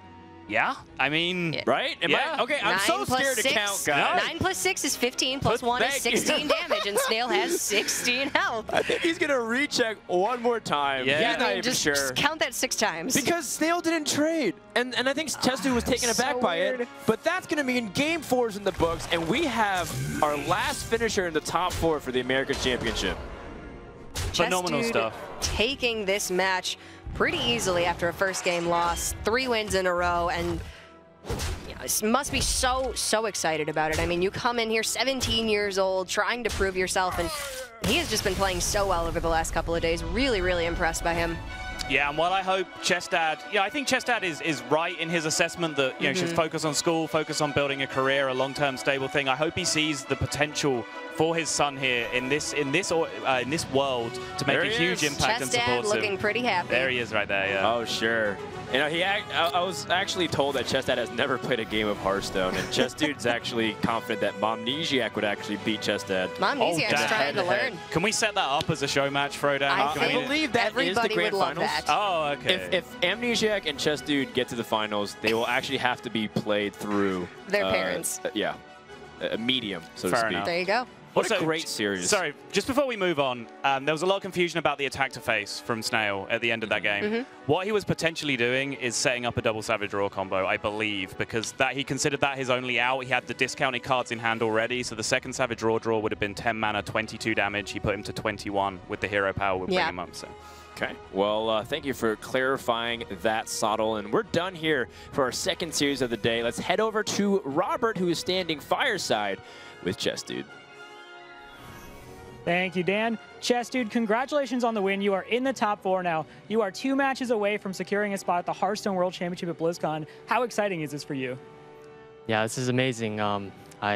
Yeah, I mean, right? Okay, I'm so scared to count, guys. 9 plus 6 is 15, plus 1 is 16 damage, and Snail has 16 health. I think he's going to recheck one more time. Yeah. He's not even just, sure. just count that 6 times. Because Snail didn't trade. And I think Chess-Dude was taken aback by it. But that's going to mean Game 4 is in the books, and we have our last finisher in the top 4 for the American Championship. Phenomenal stuff. Taking this match pretty easily after a first game loss, 3 wins in a row, and you know, must be so excited about it. I mean, you come in here 17 years old, trying to prove yourself, and he has just been playing so well over the last couple of days. Really impressed by him. Yeah, and while I hope Chestad, I think Chestad is right in his assessment that you should focus on school, focus on building a career, a long-term stable thing. I hope he sees the potential for his son here in this world to make a huge impact and support him. Chestad looking pretty happy. There he is right there, yeah. Oh, sure. You know, I was actually told that Chestad has never played a game of Hearthstone, and Chess-Dude's actually confident that Momnesiac would actually beat Chestad. Momnesiac's trying to learn. Can we set that up as a show match, Frodan? I believe that is the grand finals. That. Oh, okay. If Amnesiac and Chess-Dude get to the finals, they will actually have to be played through their parents. Yeah, a medium, so to Fair speak. enough. There you go. What a great series. Sorry, just before we move on, there was a lot of confusion about the attack to face from Snail at the end of that game. What he was potentially doing is setting up a double Savage Roar combo, I believe, because he considered that his only out. He had the discounted cards in hand already, so the second Savage Roar draw would have been 10 mana, 22 damage. He put him to 21 with the hero power, would bring him up. So. Okay, well, thank you for clarifying that, Sottle. And we're done here for our second series of the day. Let's head over to Robert, who is standing fireside with Chess-Dude. Thank you, Dan. Chess-Dude, congratulations on the win. You are in the top 4 now. You are 2 matches away from securing a spot at the Hearthstone World Championship at BlizzCon. How exciting is this for you? Yeah, this is amazing. When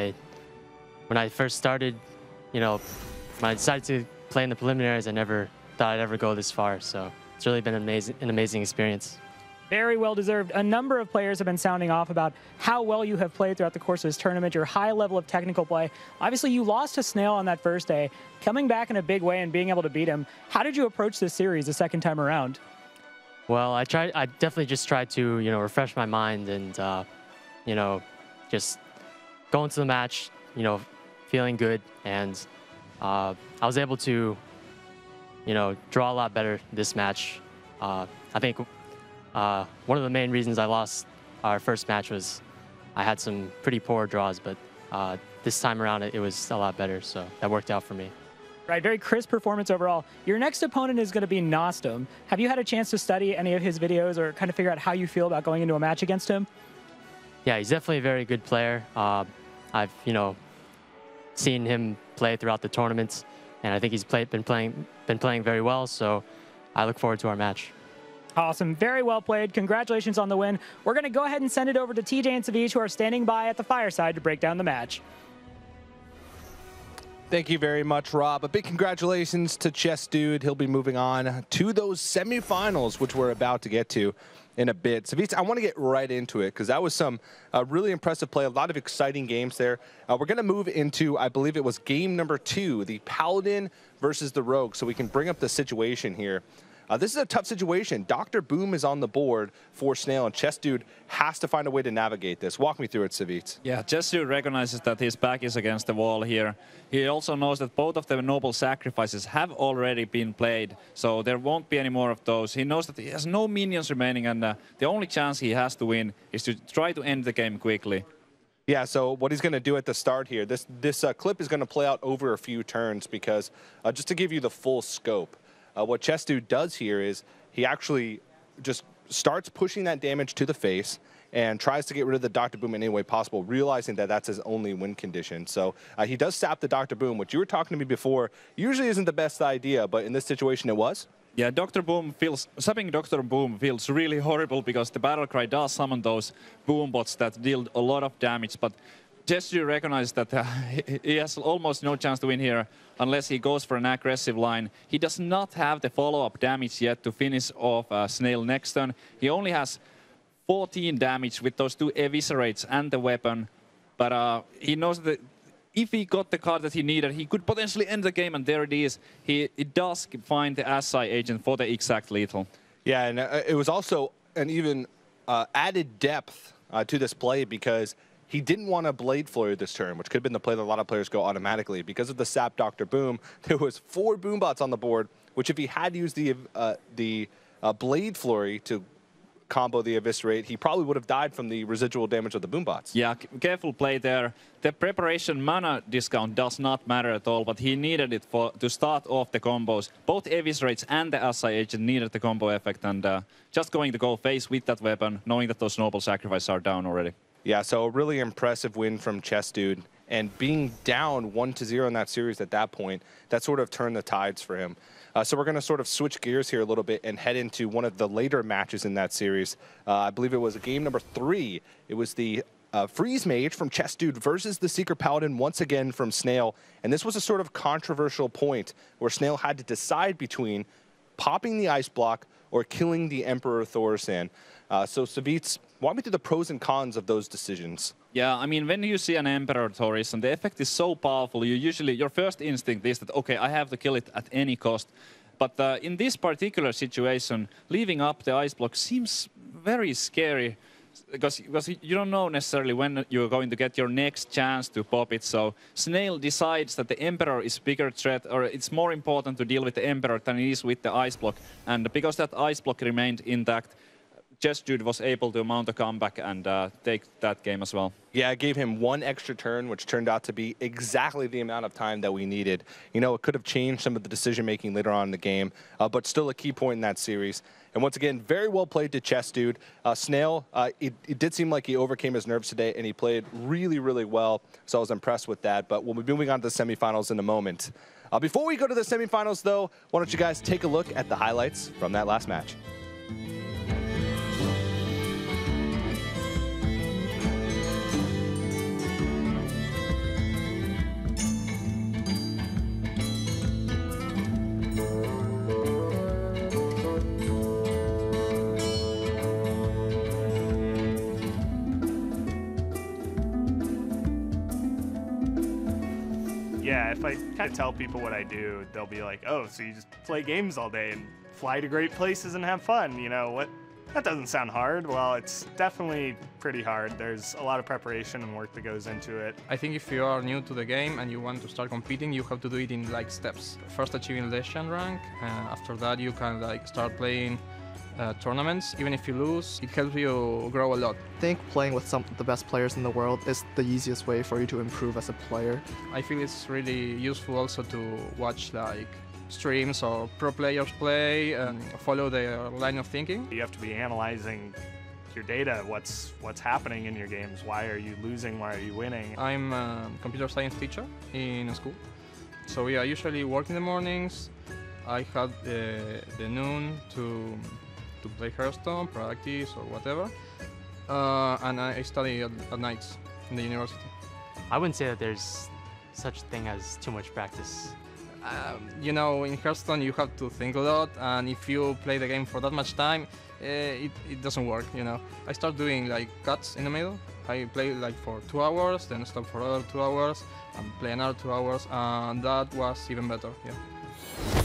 I first started, when I decided to play in the preliminaries, I never thought I'd ever go this far. So it's really been an amazing experience. Very well deserved. A number of players have been sounding off about how well you have played throughout the course of this tournament, your high level of technical play. Obviously, you lost to Snail on that first day. Coming back in a big way and being able to beat him, how did you approach this series the second time around? Well, I definitely just tried to, refresh my mind and, just go into the match, feeling good. And I was able to, draw a lot better this match. I think one of the main reasons I lost our first match was I had some pretty poor draws, but this time around it was a lot better, so that worked out for me. Right, very crisp performance overall. Your next opponent is going to be Nostum. Have you had a chance to study any of his videos or kind of figure out how you feel about going into a match against him? Yeah, he's definitely a very good player. I've, seen him play throughout the tournaments, and I think he's been playing very well, so I look forward to our match. Awesome. Very well played. Congratulations on the win. We're going to go ahead and send it over to TJ and Savij, who are standing by at the fireside to break down the match. Thank you very much, Rob. A big congratulations to Chess-Dude. He'll be moving on to those semifinals, which we're about to get to in a bit. Savij, I want to get right into it because that was some really impressive play, a lot of exciting games there. We're going to move into, I believe it was game number 2, the Paladin versus the Rogue, so we can bring up the situation here. This is a tough situation. Dr. Boom is on the board for Snail, and Chess-Dude has to find a way to navigate this. Walk me through it, Savij. Yeah, Chess-Dude recognizes that his back is against the wall here. He also knows that both of the noble sacrifices have already been played, so there won't be any more of those. He knows that he has no minions remaining, and the only chance he has to win is to try to end the game quickly. Yeah, so what he's going to do at the start here, this clip is going to play out over a few turns because just to give you the full scope, what Chess-Dude does here is he actually just starts pushing that damage to the face and tries to get rid of the Dr. Boom in any way possible, realizing that that's his only win condition. So he does sap the Dr. Boom, which you were talking to me before, usually isn't the best idea, but in this situation it was. Yeah, sapping Dr. Boom feels really horrible because the Battlecry does summon those boom bots that deal a lot of damage, but Chess-Dude recognizes that he has almost no chance to win here unless he goes for an aggressive line. He does not have the follow-up damage yet to finish off Snail next turn. He only has 14 damage with those 2 eviscerates and the weapon, but he knows that if he got the card that he needed, he could potentially end the game, and there it is. He does find the Assai agent for the exact lethal. Yeah, and it was also an even added depth to this play because he didn't want to Blade Flurry this turn, which could have been the play that a lot of players go automatically. Because of the Sap Dr. Boom, there was 4 Boombots on the board, which if he had used the Blade Flurry to combo the Eviscerate, he probably would have died from the residual damage of the Boombots. Yeah, careful play there. The preparation mana discount does not matter at all, but he needed it to start off the combos. Both Eviscerates and the Assai Agent needed the combo effect, and just going to go face with that weapon, knowing that those Noble Sacrifices are down already. Yeah, so a really impressive win from Chessdude, and being down 1-0 in that series at that point, that sort of turned the tides for him. So we're going to sort of switch gears here a little bit and head into one of the later matches in that series. I believe it was game number 3. It was the Freeze Mage from Chessdude versus the Secret Paladin once again from Snail. And this was a sort of controversial point where Snail had to decide between popping the Ice Block or killing the Emperor Thaurissan. So Savitz, walk me through the pros and cons of those decisions. Yeah, I mean, when you see an Emperor Thaurissan, the effect is so powerful, your first instinct is that, okay, I have to kill it at any cost. But in this particular situation, leaving up the Ice Block seems very scary, because you don't know necessarily when you're going to get your next chance to pop it. So Snail decides that the Emperor is bigger threat, or it's more important to deal with the Emperor than it is with the Ice Block. And because that Ice Block remained intact, Chessdude was able to mount a comeback and take that game as well. Yeah, it gave him 1 extra turn, which turned out to be exactly the amount of time that we needed. You know, it could have changed some of the decision-making later on in the game, but still a key point in that series. And once again, very well played to Chessdude. Snail, it did seem like he overcame his nerves today, and he played really, really well, so I was impressed with that. But we'll be moving on to the semifinals in a moment. Before we go to the semifinals, though, why don't you guys take a look at the highlights from that last match. Yeah, if I kind of tell people what I do, they'll be like, oh, so you just play games all day and fly to great places and have fun, you know, what? That doesn't sound hard. Well, it's definitely pretty hard. There's a lot of preparation and work that goes into it. I think if you are new to the game and you want to start competing, you have to do it in like steps. First achieving Legend rank, after that you can like start playing tournaments. Even if you lose, it helps you grow a lot. I think playing with some of the best players in the world is the easiest way for you to improve as a player. I feel it's really useful also to watch like streams or pro players play and follow their line of thinking. You have to be analyzing your data, what's happening in your games, why are you losing, why are you winning. I'm a computer science teacher in school, so yeah, I usually work in the mornings. I have the noon to play Hearthstone, practice or whatever, and I study at nights in the university. I wouldn't say that there's such a thing as too much practice. You know, in Hearthstone you have to think a lot, and if you play the game for that much time, it doesn't work, you know. I start doing like cuts in the middle. I play like for 2 hours, then stop for another 2 hours, and play another 2 hours, and that was even better, yeah.